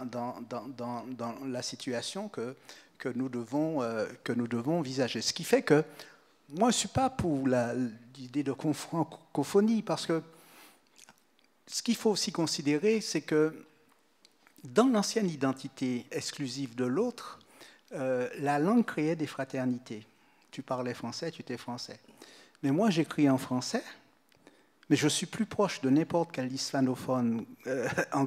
la situation que nous devons envisager. Ce qui fait que moi, je ne suis pas pour l'idée de francophonie, parce que ce qu'il faut aussi considérer, c'est que dans l'ancienne identité exclusive de l'autre, la langue créait des fraternités. Tu parlais français, tu étais français. Mais moi, j'écris en français, mais je suis plus proche de n'importe quel hispanophone,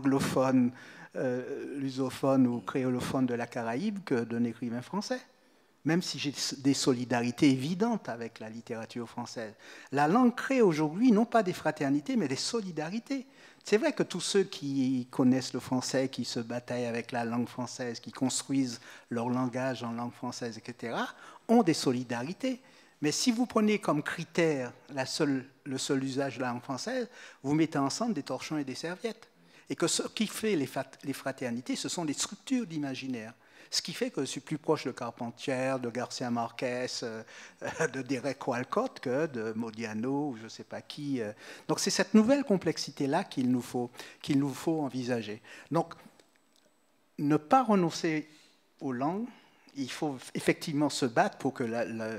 anglophone, lusophone ou créolophone de la Caraïbe que d'un écrivain français. même si j'ai des solidarités évidentes avec la littérature française. La langue crée aujourd'hui non pas des fraternités, mais des solidarités. C'est vrai que tous ceux qui connaissent le français, qui se bataillent avec la langue française, qui construisent leur langage en langue française, etc., ont des solidarités. Mais si vous prenez comme critère le seul usage de la langue française, vous mettez ensemble des torchons et des serviettes. Et que ce qui fait les fraternités, ce sont des structures d'imaginaire. Ce qui fait que je suis plus proche de Carpentier, de Garcia Marquez, de Derek Walcott que de Modiano ou je ne sais pas qui. Donc c'est cette nouvelle complexité-là qu'il nous faut envisager. Donc ne pas renoncer aux langues, il faut effectivement se battre pour que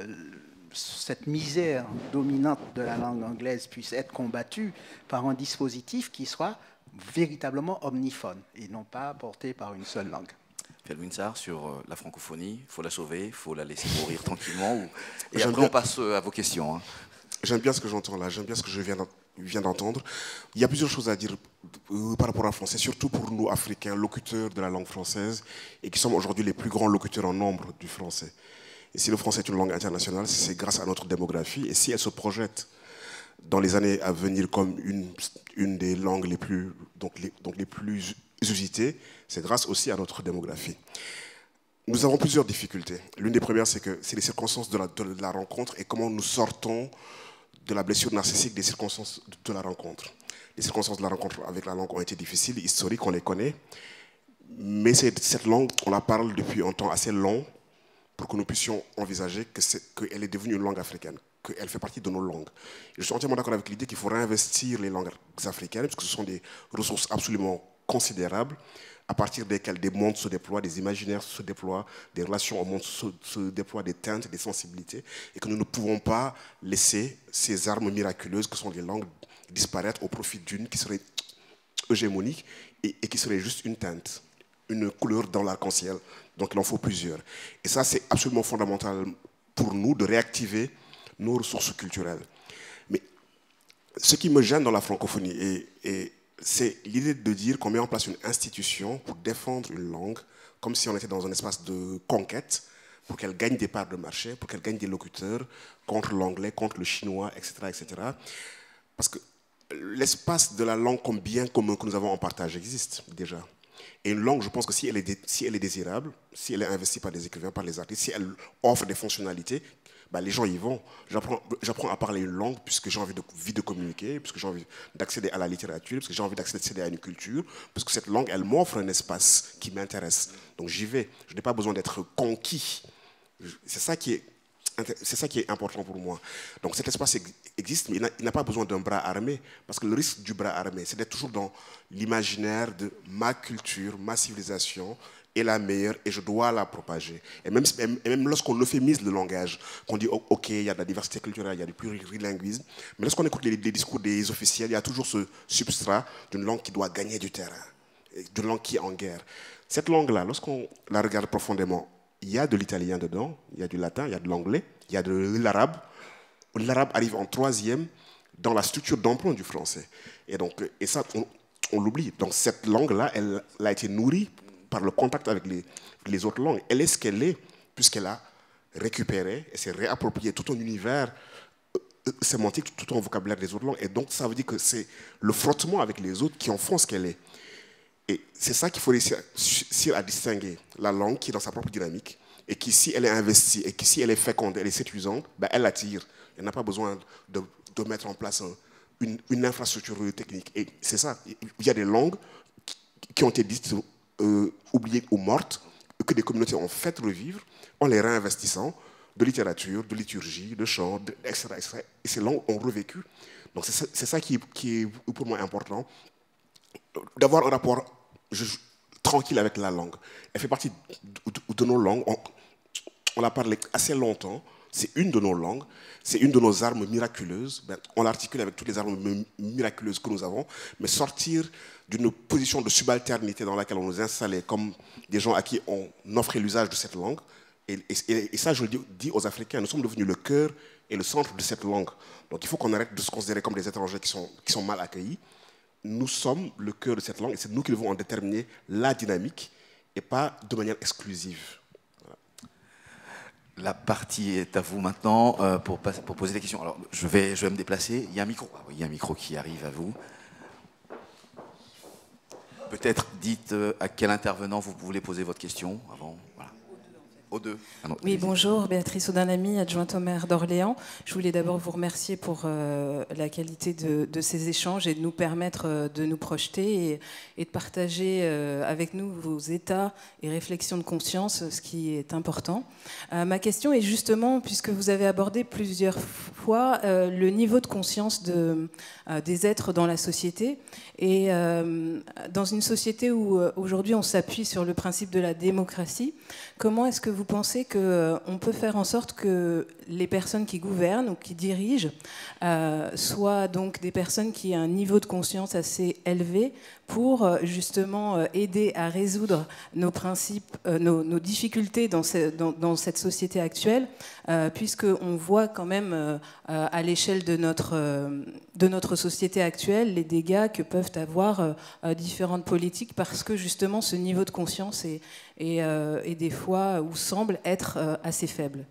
cette misère dominante de la langue anglaise puisse être combattue par un dispositif qui soit véritablement omniphone et non pas porté par une seule langue. Winsar, sur la francophonie, il faut la sauver, il faut la laisser mourir tranquillement. Et après, on passe à vos questions. Hein. J'aime bien ce que j'entends là, j'aime bien ce que je viens d'entendre. Il y a plusieurs choses à dire par rapport au français, surtout pour nous, Africains, locuteurs de la langue française, et qui sommes aujourd'hui les plus grands locuteurs en nombre du français. Et si le français est une langue internationale, c'est grâce à notre démographie, et si elle se projette dans les années à venir comme une des langues les plus usitées, c'est grâce aussi à notre démographie. Nous avons plusieurs difficultés. L'une des premières, c'est que c'est les circonstances de la rencontre et comment nous sortons de la blessure narcissique des circonstances de la rencontre. Les circonstances de la rencontre avec la langue ont été difficiles, historiques, on les connaît, mais cette langue, on la parle depuis un temps assez long pour que nous puissions envisager qu'elle est devenue une langue africaine, qu'elle fait partie de nos langues. Et je suis entièrement d'accord avec l'idée qu'il faut réinvestir les langues africaines, parce que ce sont des ressources absolument considérables, à partir desquelles des mondes se déploient, des imaginaires se déploient, des relations au monde se déploient, des teintes, des sensibilités, et que nous ne pouvons pas laisser ces armes miraculeuses que sont les langues disparaître au profit d'une qui serait hégémonique et qui serait juste une teinte, une couleur dans l'arc-en-ciel. Donc il en faut plusieurs. Et ça, c'est absolument fondamental pour nous de réactiver nos ressources culturelles. Mais ce qui me gêne dans la francophonie, c'est l'idée de dire qu'on met en place une institution pour défendre une langue, comme si on était dans un espace de conquête, pour qu'elle gagne des parts de marché, pour qu'elle gagne des locuteurs contre l'anglais, contre le chinois, etc., etc. Parce que l'espace de la langue comme bien commun que nous avons en partage existe déjà. Et une langue, je pense que si elle est désirable, si elle est investie par des écrivains, par les artistes, si elle offre des fonctionnalités, bah, les gens y vont. J'apprends à parler une langue puisque j'ai envie de communiquer, puisque j'ai envie d'accéder à la littérature, puisque j'ai envie d'accéder à une culture, puisque cette langue, elle m'offre un espace qui m'intéresse. Donc j'y vais. Je n'ai pas besoin d'être conquis. C'est ça qui est important pour moi. Donc cet espace existe, mais il n'a pas besoin d'un bras armé, parce que le risque du bras armé, c'est d'être toujours dans l'imaginaire de ma culture, ma civilisation est la meilleure et je dois la propager. Et même lorsqu'on euphémise le langage, qu'on dit ok, il y a de la diversité culturelle, il y a du plurilinguisme, mais lorsqu'on écoute les discours des officiels, il y a toujours ce substrat d'une langue qui doit gagner du terrain, d'une langue qui est en guerre. Cette langue-là, lorsqu'on la regarde profondément, il y a de l'italien dedans, il y a du latin, il y a de l'anglais, il y a de l'arabe. L'arabe arrive en troisième dans la structure d'emprunt du français. Et ça, on l'oublie. Donc cette langue-là, elle a été nourrie par le contact avec les autres langues. Elle est ce qu'elle est, puisqu'elle a récupéré et s'est réapproprié tout un univers sémantique, tout un vocabulaire des autres langues. Et donc ça veut dire que c'est le frottement avec les autres qui en font ce qu'elle est. Et c'est ça qu'il faut réussir à distinguer. La langue qui est dans sa propre dynamique, et qui, si elle est investie, et qui, si elle est féconde, elle est séduisante, ben, elle attire. Elle n'a pas besoin de mettre en place une infrastructure technique. Et c'est ça. Il y a des langues qui ont été dites oubliées ou mortes, que des communautés ont fait revivre en les réinvestissant de littérature, de liturgie, de chant, etc., etc. Et ces langues ont revécu. Donc c'est ça qui est pour moi important, d'avoir un rapport tranquille avec la langue. Elle fait partie de nos langues. On l'a parlé assez longtemps. C'est une de nos langues. C'est une de nos armes miraculeuses. Ben, on l'articule avec toutes les armes miraculeuses que nous avons. Mais sortir d'une position de subalternité dans laquelle on nous installait comme des gens à qui on offrait l'usage de cette langue. Et ça, je le dis aux Africains, nous sommes devenus le cœur et le centre de cette langue. Donc il faut qu'on arrête de se considérer comme des étrangers qui sont mal accueillis. Nous sommes le cœur de cette langue et c'est nous qui devons en déterminer la dynamique et pas de manière exclusive. Voilà. La partie est à vous maintenant pour poser des questions. Alors, je vais me déplacer. Il y a un micro. Ah oui, il y a un micro qui arrive à vous. Peut-être dites à quel intervenant vous voulez poser votre question avant. Voilà. Aux deux. Ah non, oui, bonjour, Béatrice Audin-Lamy, adjointe au maire d'Orléans. Je voulais d'abord vous remercier pour la qualité de ces échanges et de nous permettre de nous projeter et de partager avec nous vos états et réflexions de conscience, ce qui est important. Ma question est justement, puisque vous avez abordé plusieurs fois le niveau de conscience des êtres dans la société, et dans une société où aujourd'hui on s'appuie sur le principe de la démocratie, comment est-ce que vous pensez qu'on peut faire en sorte que les personnes qui gouvernent ou qui dirigent soient donc des personnes qui aient un niveau de conscience assez élevé pour justement aider à résoudre nos principes, nos difficultés dans cette société actuelle, puisqu'on voit quand même à l'échelle de notre société actuelle les dégâts que peuvent avoir différentes politiques, parce que justement ce niveau de conscience est des fois ou semble être assez faible.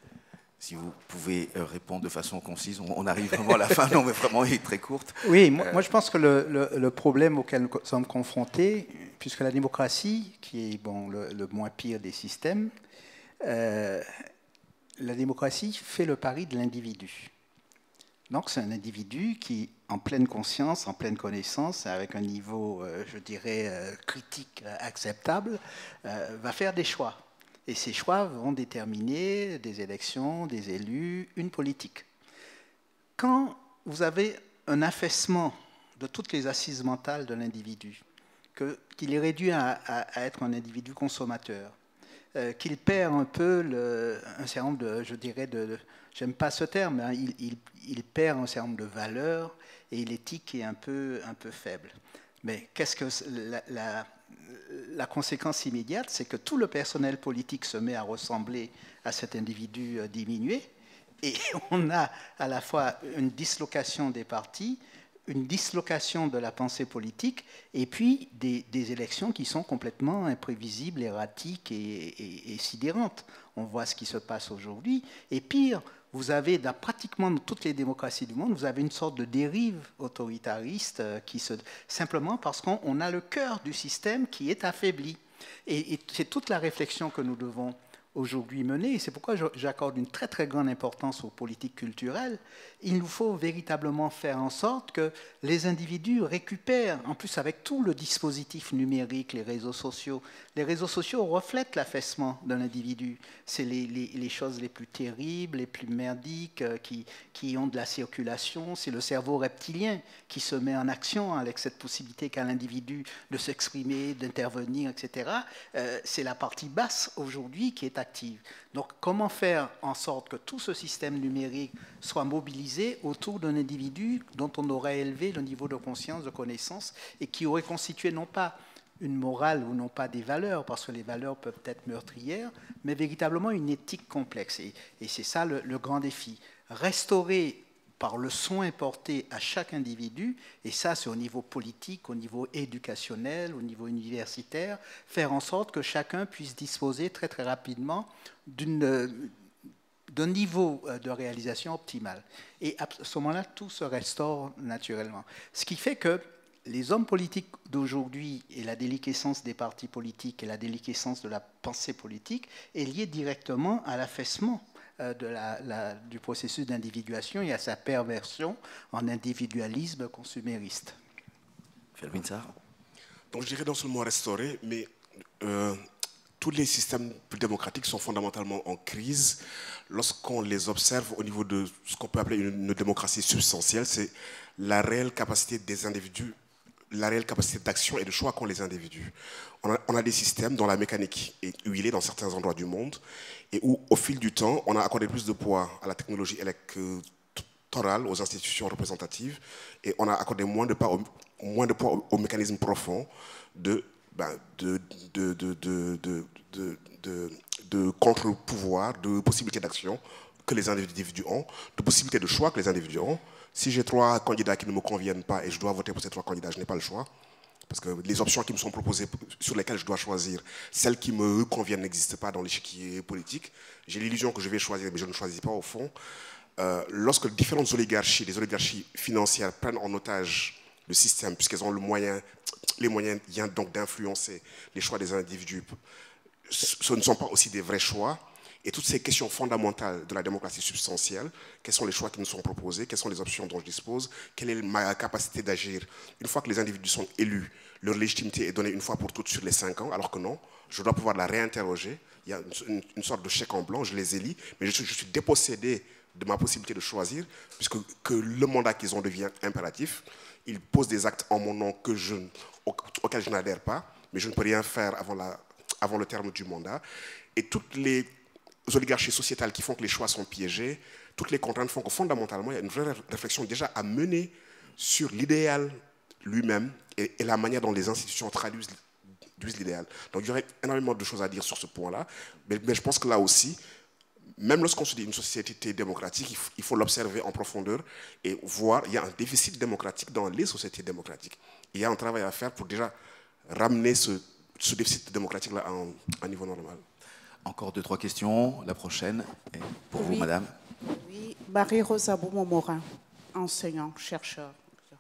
Si vous pouvez répondre de façon concise, on arrive vraiment à la fin, non mais vraiment elle est très courte. Oui, moi je pense que le problème auquel nous sommes confrontés, puisque la démocratie, qui est bon, le moins pire des systèmes, la démocratie fait le pari de l'individu. Donc c'est un individu qui, en pleine conscience, en pleine connaissance, avec un niveau, je dirais, critique acceptable, va faire des choix. Et ces choix vont déterminer des élections, des élus, une politique. Quand vous avez un affaissement de toutes les assises mentales de l'individu, qu'il est réduit à être un individu consommateur, qu'il perd un peu un certain nombre de, je dirais, j'aime pas ce terme, hein, il perd un certain nombre de valeurs et l'éthique est un peu faible. Mais qu'est-ce que la conséquence immédiate, c'est que tout le personnel politique se met à ressembler à cet individu diminué, et on a à la fois une dislocation des partis, une dislocation de la pensée politique, et puis des élections qui sont complètement imprévisibles, erratiques et sidérantes. On voit ce qui se passe aujourd'hui, et pire, vous avez dans pratiquement toutes les démocraties du monde, vous avez une sorte de dérive autoritariste simplement parce qu'on a le cœur du système qui est affaibli. Et c'est toute la réflexion que nous devons aujourd'hui mener, et c'est pourquoi j'accorde une très très grande importance aux politiques culturelles. Il nous faut véritablement faire en sorte que les individus récupèrent, en plus avec tout le dispositif numérique, les réseaux sociaux reflètent l'affaissement d'un individu. C'est les choses les plus terribles, les plus merdiques qui ont de la circulation. C'est le cerveau reptilien qui se met en action avec cette possibilité qu'a l'individu de s'exprimer, d'intervenir, etc. C'est la partie basse aujourd'hui qui est active. Donc comment faire en sorte que tout ce système numérique soit mobilisé autour d'un individu dont on aurait élevé le niveau de conscience, de connaissance, et qui aurait constitué non pas une morale ou non pas des valeurs, parce que les valeurs peuvent être meurtrières, mais véritablement une éthique complexe. Et c'est ça le grand défi. Restaurer par le soin porté à chaque individu, et ça c'est au niveau politique, au niveau éducationnel, au niveau universitaire, faire en sorte que chacun puisse disposer très très rapidement d'un niveau de réalisation optimal. Et à ce moment-là, tout se restaure naturellement. Ce qui fait que les hommes politiques d'aujourd'hui et la déliquescence des partis politiques et la déliquescence de la pensée politique est liée directement à l'affaissement du processus d'individuation et à sa perversion en individualisme consumériste. Felwine Sarr. Donc je dirais non seulement restaurer, mais tous les systèmes plus démocratiques sont fondamentalement en crise lorsqu'on les observe au niveau de ce qu'on peut appeler une démocratie substantielle. C'est la réelle capacité des individus, la réelle capacité d'action et de choix qu'ont les individus. On a des systèmes dont la mécanique est huilée dans certains endroits du monde et où, au fil du temps, on a accordé plus de poids à la technologie électorale, aux institutions représentatives, et on a accordé moins de poids aux mécanismes profonds de contre-pouvoir, de possibilités d'action que les individus ont, de possibilités de choix que les individus ont. Si j'ai 3 candidats qui ne me conviennent pas et je dois voter pour ces 3 candidats, je n'ai pas le choix, Parce que les options qui me sont proposées, sur lesquelles je dois choisir, celles qui me conviennent n'existent pas dans l'échiquier politique. J'ai l'illusion que je vais choisir, mais je ne choisis pas au fond. Lorsque différentes oligarchies, les oligarchies financières, prennent en otage le système, puisqu'elles ont les moyens donc d'influencer les choix des individus, ce ne sont pas aussi des vrais choix. Et toutes ces questions fondamentales de la démocratie substantielle, quels sont les choix qui nous sont proposés, quelles sont les options dont je dispose, quelle est ma capacité d'agir. Une fois que les individus sont élus, leur légitimité est donnée une fois pour toutes sur les 5 ans, alors que non, je dois pouvoir la réinterroger. Il y a une sorte de chèque en blanc, je les élis, mais je suis dépossédé de ma possibilité de choisir, puisque le mandat qu'ils ont devient impératif. Ils posent des actes en mon nom auxquels je n'adhère pas, mais je ne peux rien faire avant le terme du mandat. Et toutes les oligarchies sociétales qui font que les choix sont piégés, toutes les contraintes font que fondamentalement, il y a une vraie réflexion déjà à mener sur l'idéal lui-même et la manière dont les institutions traduisent l'idéal. Donc il y aurait énormément de choses à dire sur ce point-là, mais je pense que là aussi, même lorsqu'on se dit une société démocratique, il faut l'observer en profondeur et voir, il y a un déficit démocratique dans les sociétés démocratiques. Il y a un travail à faire pour déjà ramener ce déficit démocratique-là à un niveau normal. Encore 2-3 questions. La prochaine est pour vous, madame. Oui, Marie-Rosa Beaumont-Morin, enseignant, chercheur.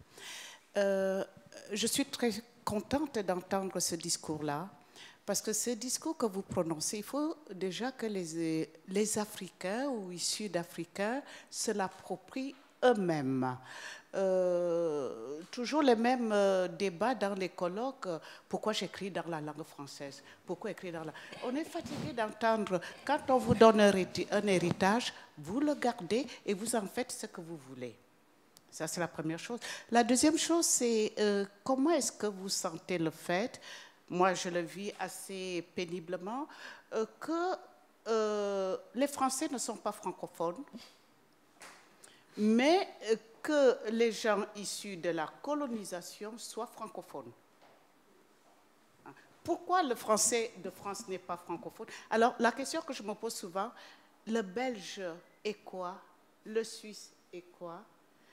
Je suis très contente d'entendre ce discours-là, parce que ce discours que vous prononcez, il faut déjà que les Africains ou issus d'Africains se l'approprient eux-mêmes. Toujours les mêmes débats dans les colloques. Pourquoi j'écris dans la langue française? Pourquoi écrire dans la... On est fatigué d'entendre, quand on vous donne un héritage, vous le gardez et vous en faites ce que vous voulez. Ça, c'est la première chose. La deuxième chose, c'est comment est-ce que vous sentez le fait, moi je le vis assez péniblement, que les Français ne sont pas francophones, mais que les gens issus de la colonisation soient francophones. Pourquoi le français de France n'est pas francophone? Alors, la question que je me pose souvent, le belge est quoi? Le suisse est quoi?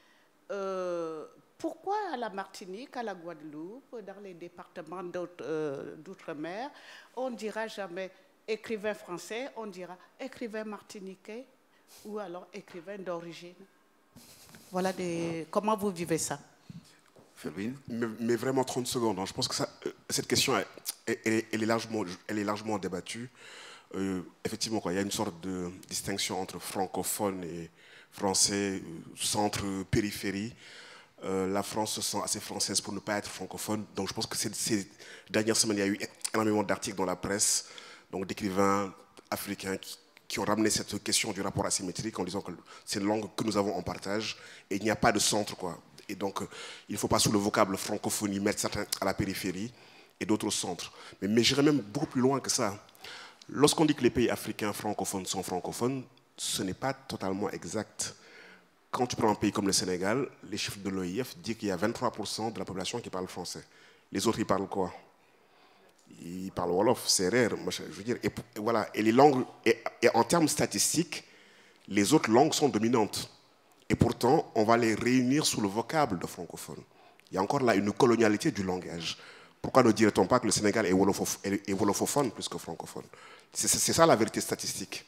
Pourquoi à la Martinique, à la Guadeloupe, dans les départements d'outre-mer, on ne dira jamais écrivain français, on dira écrivain martiniquais ou alors écrivain d'origine? Voilà comment vous vivez ça? Mais vraiment 30 secondes. Hein. Je pense que cette question, elle est largement débattue. Effectivement, il y a une sorte de distinction entre francophone et français, centre, périphérie. La France se sent assez française pour ne pas être francophone. Donc je pense que ces dernières semaines, il y a eu énormément d'articles dans la presse, donc d'écrivains africains qui ont ramené cette question du rapport asymétrique en disant que c'est une langue que nous avons en partage et il n'y a pas de centre, quoi. Et donc, il ne faut pas sous le vocable francophonie mettre certains à la périphérie et d'autres au centre. Mais j'irais même beaucoup plus loin que ça. Lorsqu'on dit que les pays africains francophones sont francophones, ce n'est pas totalement exact. Quand tu prends un pays comme le Sénégal, les chiffres de l'OIF disent qu'il y a 23% de la population qui parle français. Les autres, ils parlent quoi? Ils parlent Wolof, Serer, je veux dire. Et voilà. Et les langues, et en termes statistiques, les autres langues sont dominantes. Et pourtant, on va les réunir sous le vocable de francophone. Il y a encore là une colonialité du langage. Pourquoi ne dirait-on pas que le Sénégal est wolofophone plus que francophone? C'est ça la vérité statistique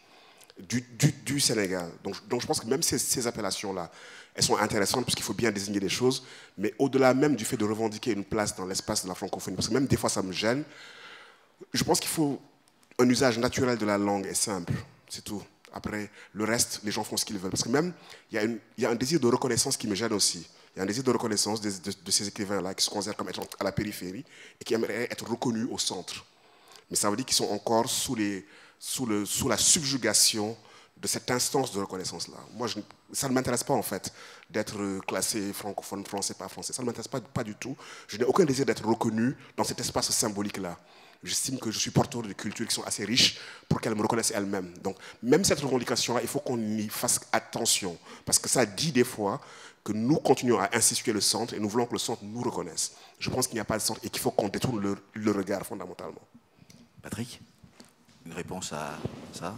du Sénégal. Donc je pense que même ces appellations-là, elles sont intéressantes parce qu'il faut bien désigner les choses, mais au-delà même du fait de revendiquer une place dans l'espace de la francophonie, parce que même des fois ça me gêne, je pense qu'il faut un usage naturel de la langue et simple, c'est tout. Après, le reste, les gens font ce qu'ils veulent. Parce que même, il y a un désir de reconnaissance qui me gêne aussi. Il y a un désir de reconnaissance de ces écrivains-là qui se considèrent comme étant à la périphérie et qui aimeraient être reconnus au centre. Mais ça veut dire qu'ils sont encore sous la subjugation de cette instance de reconnaissance-là. Moi, ça ne m'intéresse pas, en fait, d'être classé francophone, français, pas français. Ça ne m'intéresse pas du tout. Je n'ai aucun désir d'être reconnu dans cet espace symbolique-là. J'estime que je suis porteur de cultures qui sont assez riches pour qu'elles me reconnaissent elles-mêmes. Donc, même cette revendication-là, il faut qu'on y fasse attention. Parce que ça dit des fois que nous continuons à instituer le centre et nous voulons que le centre nous reconnaisse. Je pense qu'il n'y a pas de centre et qu'il faut qu'on détourne le regard fondamentalement. Patrick, une réponse à ça?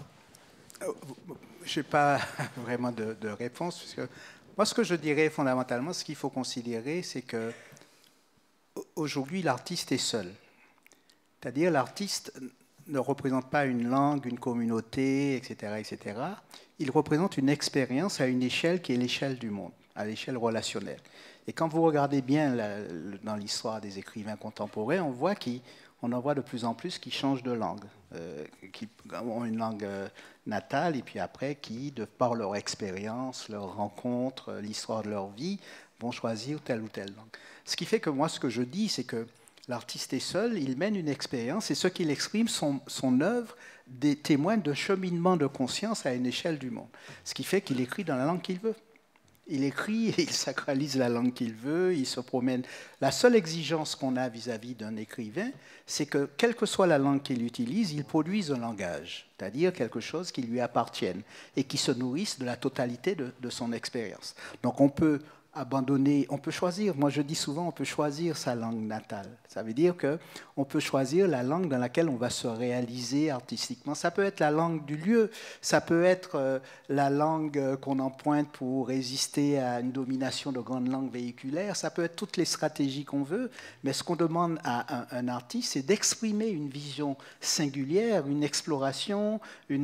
Je n'ai pas vraiment de réponse. Parce que moi, ce que je dirais fondamentalement, ce qu'il faut considérer, c'est que aujourd'hui, l'artiste est seul. C'est-à-dire, l'artiste ne représente pas une langue, une communauté, etc., etc. Il représente une expérience à une échelle qui est l'échelle du monde, à l'échelle relationnelle. Et quand vous regardez bien dans l'histoire des écrivains contemporains, on voit qu'on en voit de plus en plus qui changent de langue, qui ont une langue natale, et puis après, qui, de par leur expérience, leur rencontre, l'histoire de leur vie, vont choisir telle ou telle langue. Ce qui fait que moi, ce que je dis, c'est que l'artiste est seul, il mène une expérience, et ce qu'il exprime, son œuvre, témoigne d'un cheminement de conscience à une échelle du monde. Ce qui fait qu'il écrit dans la langue qu'il veut. Il écrit et il sacralise la langue qu'il veut, il se promène. La seule exigence qu'on a vis-à-vis d'un écrivain, c'est que, quelle que soit la langue qu'il utilise, il produise un langage, c'est-à-dire quelque chose qui lui appartienne et qui se nourrisse de la totalité de son expérience. Donc on peut abandonner, on peut choisir, moi je dis souvent, on peut choisir sa langue natale. Ça veut dire qu'on peut choisir la langue dans laquelle on va se réaliser artistiquement. Ça peut être la langue du lieu, ça peut être la langue qu'on emprunte pour résister à une domination de grandes langues véhiculaires, ça peut être toutes les stratégies qu'on veut, mais ce qu'on demande à un artiste, c'est d'exprimer une vision singulière, une exploration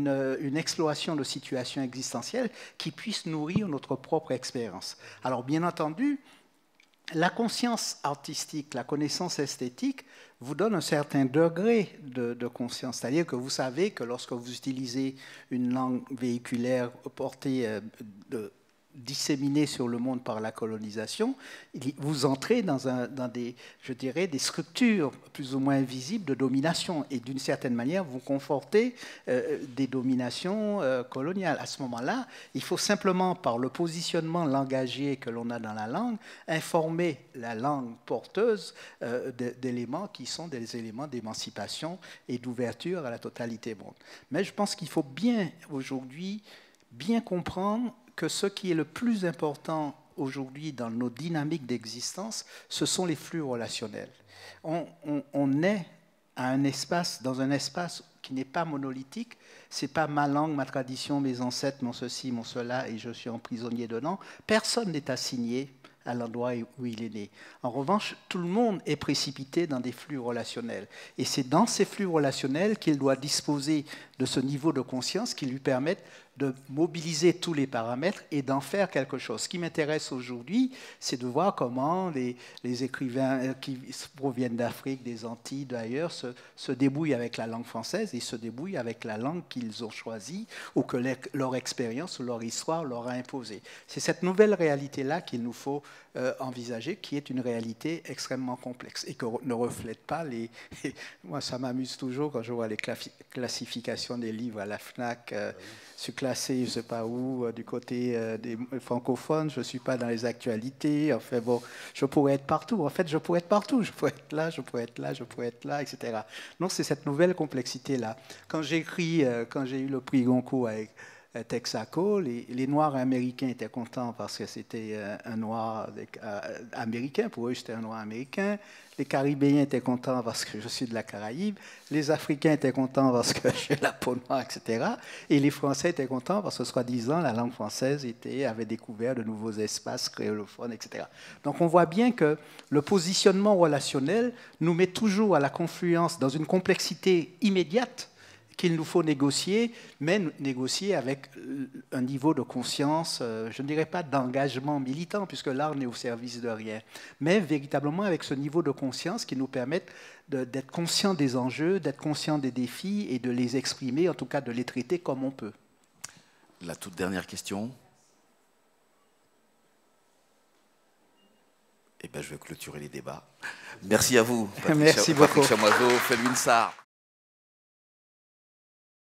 de situations existentielles qui puisse nourrir notre propre expérience. Alors bien entendu, la conscience artistique, la connaissance esthétique vous donne un certain degré de conscience. C'est-à-dire que vous savez que lorsque vous utilisez une langue véhiculaire portée disséminée sur le monde par la colonisation, vous entrez dans des, je dirais, des structures plus ou moins visibles de domination et d'une certaine manière vous confortez des dominations coloniales. À ce moment-là, il faut simplement, par le positionnement langagier que l'on a dans la langue, informer la langue porteuse d'éléments qui sont des éléments d'émancipation et d'ouverture à la totalité monde. Mais je pense qu'il faut bien, aujourd'hui, bien comprendre que ce qui est le plus important aujourd'hui dans nos dynamiques d'existence, ce sont les flux relationnels. On est à dans un espace qui n'est pas monolithique, ce n'est pas ma langue, ma tradition, mes ancêtres, mon ceci, mon cela, et je suis emprisonnier dedans. Personne n'est assigné à l'endroit où il est né. En revanche, tout le monde est précipité dans des flux relationnels. Et c'est dans ces flux relationnels qu'il doit disposer de ce niveau de conscience qui lui permette de mobiliser tous les paramètres et d'en faire quelque chose. Ce qui m'intéresse aujourd'hui, c'est de voir comment les écrivains qui proviennent d'Afrique, des Antilles, d'ailleurs, se débrouillent avec la langue française et se débrouillent avec la langue qu'ils ont choisie ou que leur expérience ou leur histoire leur a imposée. C'est cette nouvelle réalité-là qu'il nous faut envisager, qui est une réalité extrêmement complexe et qui ne reflète pas les... Moi, ça m'amuse toujours quand je vois les classifications des livres à la FNAC. Je suis classé, je ne sais pas où, du côté des francophones, je ne suis pas dans les actualités. Enfin bon, je pourrais être partout. En fait, je pourrais être partout. Je pourrais être là, je pourrais être là, je pourrais être là, etc. Donc, c'est cette nouvelle complexité-là. Quand j'ai eu le prix Goncourt avec Texaco, les Noirs américains étaient contents parce que c'était un Noir américain. Pour eux, j'étais un Noir américain. Les Caribéens étaient contents parce que je suis de la Caraïbe. Les Africains étaient contents parce que j'ai la peau noire, etc. Et les Français étaient contents parce que, soi-disant, la langue française avait découvert de nouveaux espaces créolophones, etc. Donc, on voit bien que le positionnement relationnel nous met toujours à la confluence dans une complexité immédiate qu'il nous faut négocier, mais négocier avec un niveau de conscience, je ne dirais pas d'engagement militant, puisque l'art n'est au service de rien, mais véritablement avec ce niveau de conscience qui nous permet d'être conscient des enjeux, d'être conscient des défis et de les exprimer, en tout cas de les traiter comme on peut. La toute dernière question. Eh bien, je vais clôturer les débats. Merci à vous, Merci beaucoup. Patricia Moiseau, Felwine Sarr.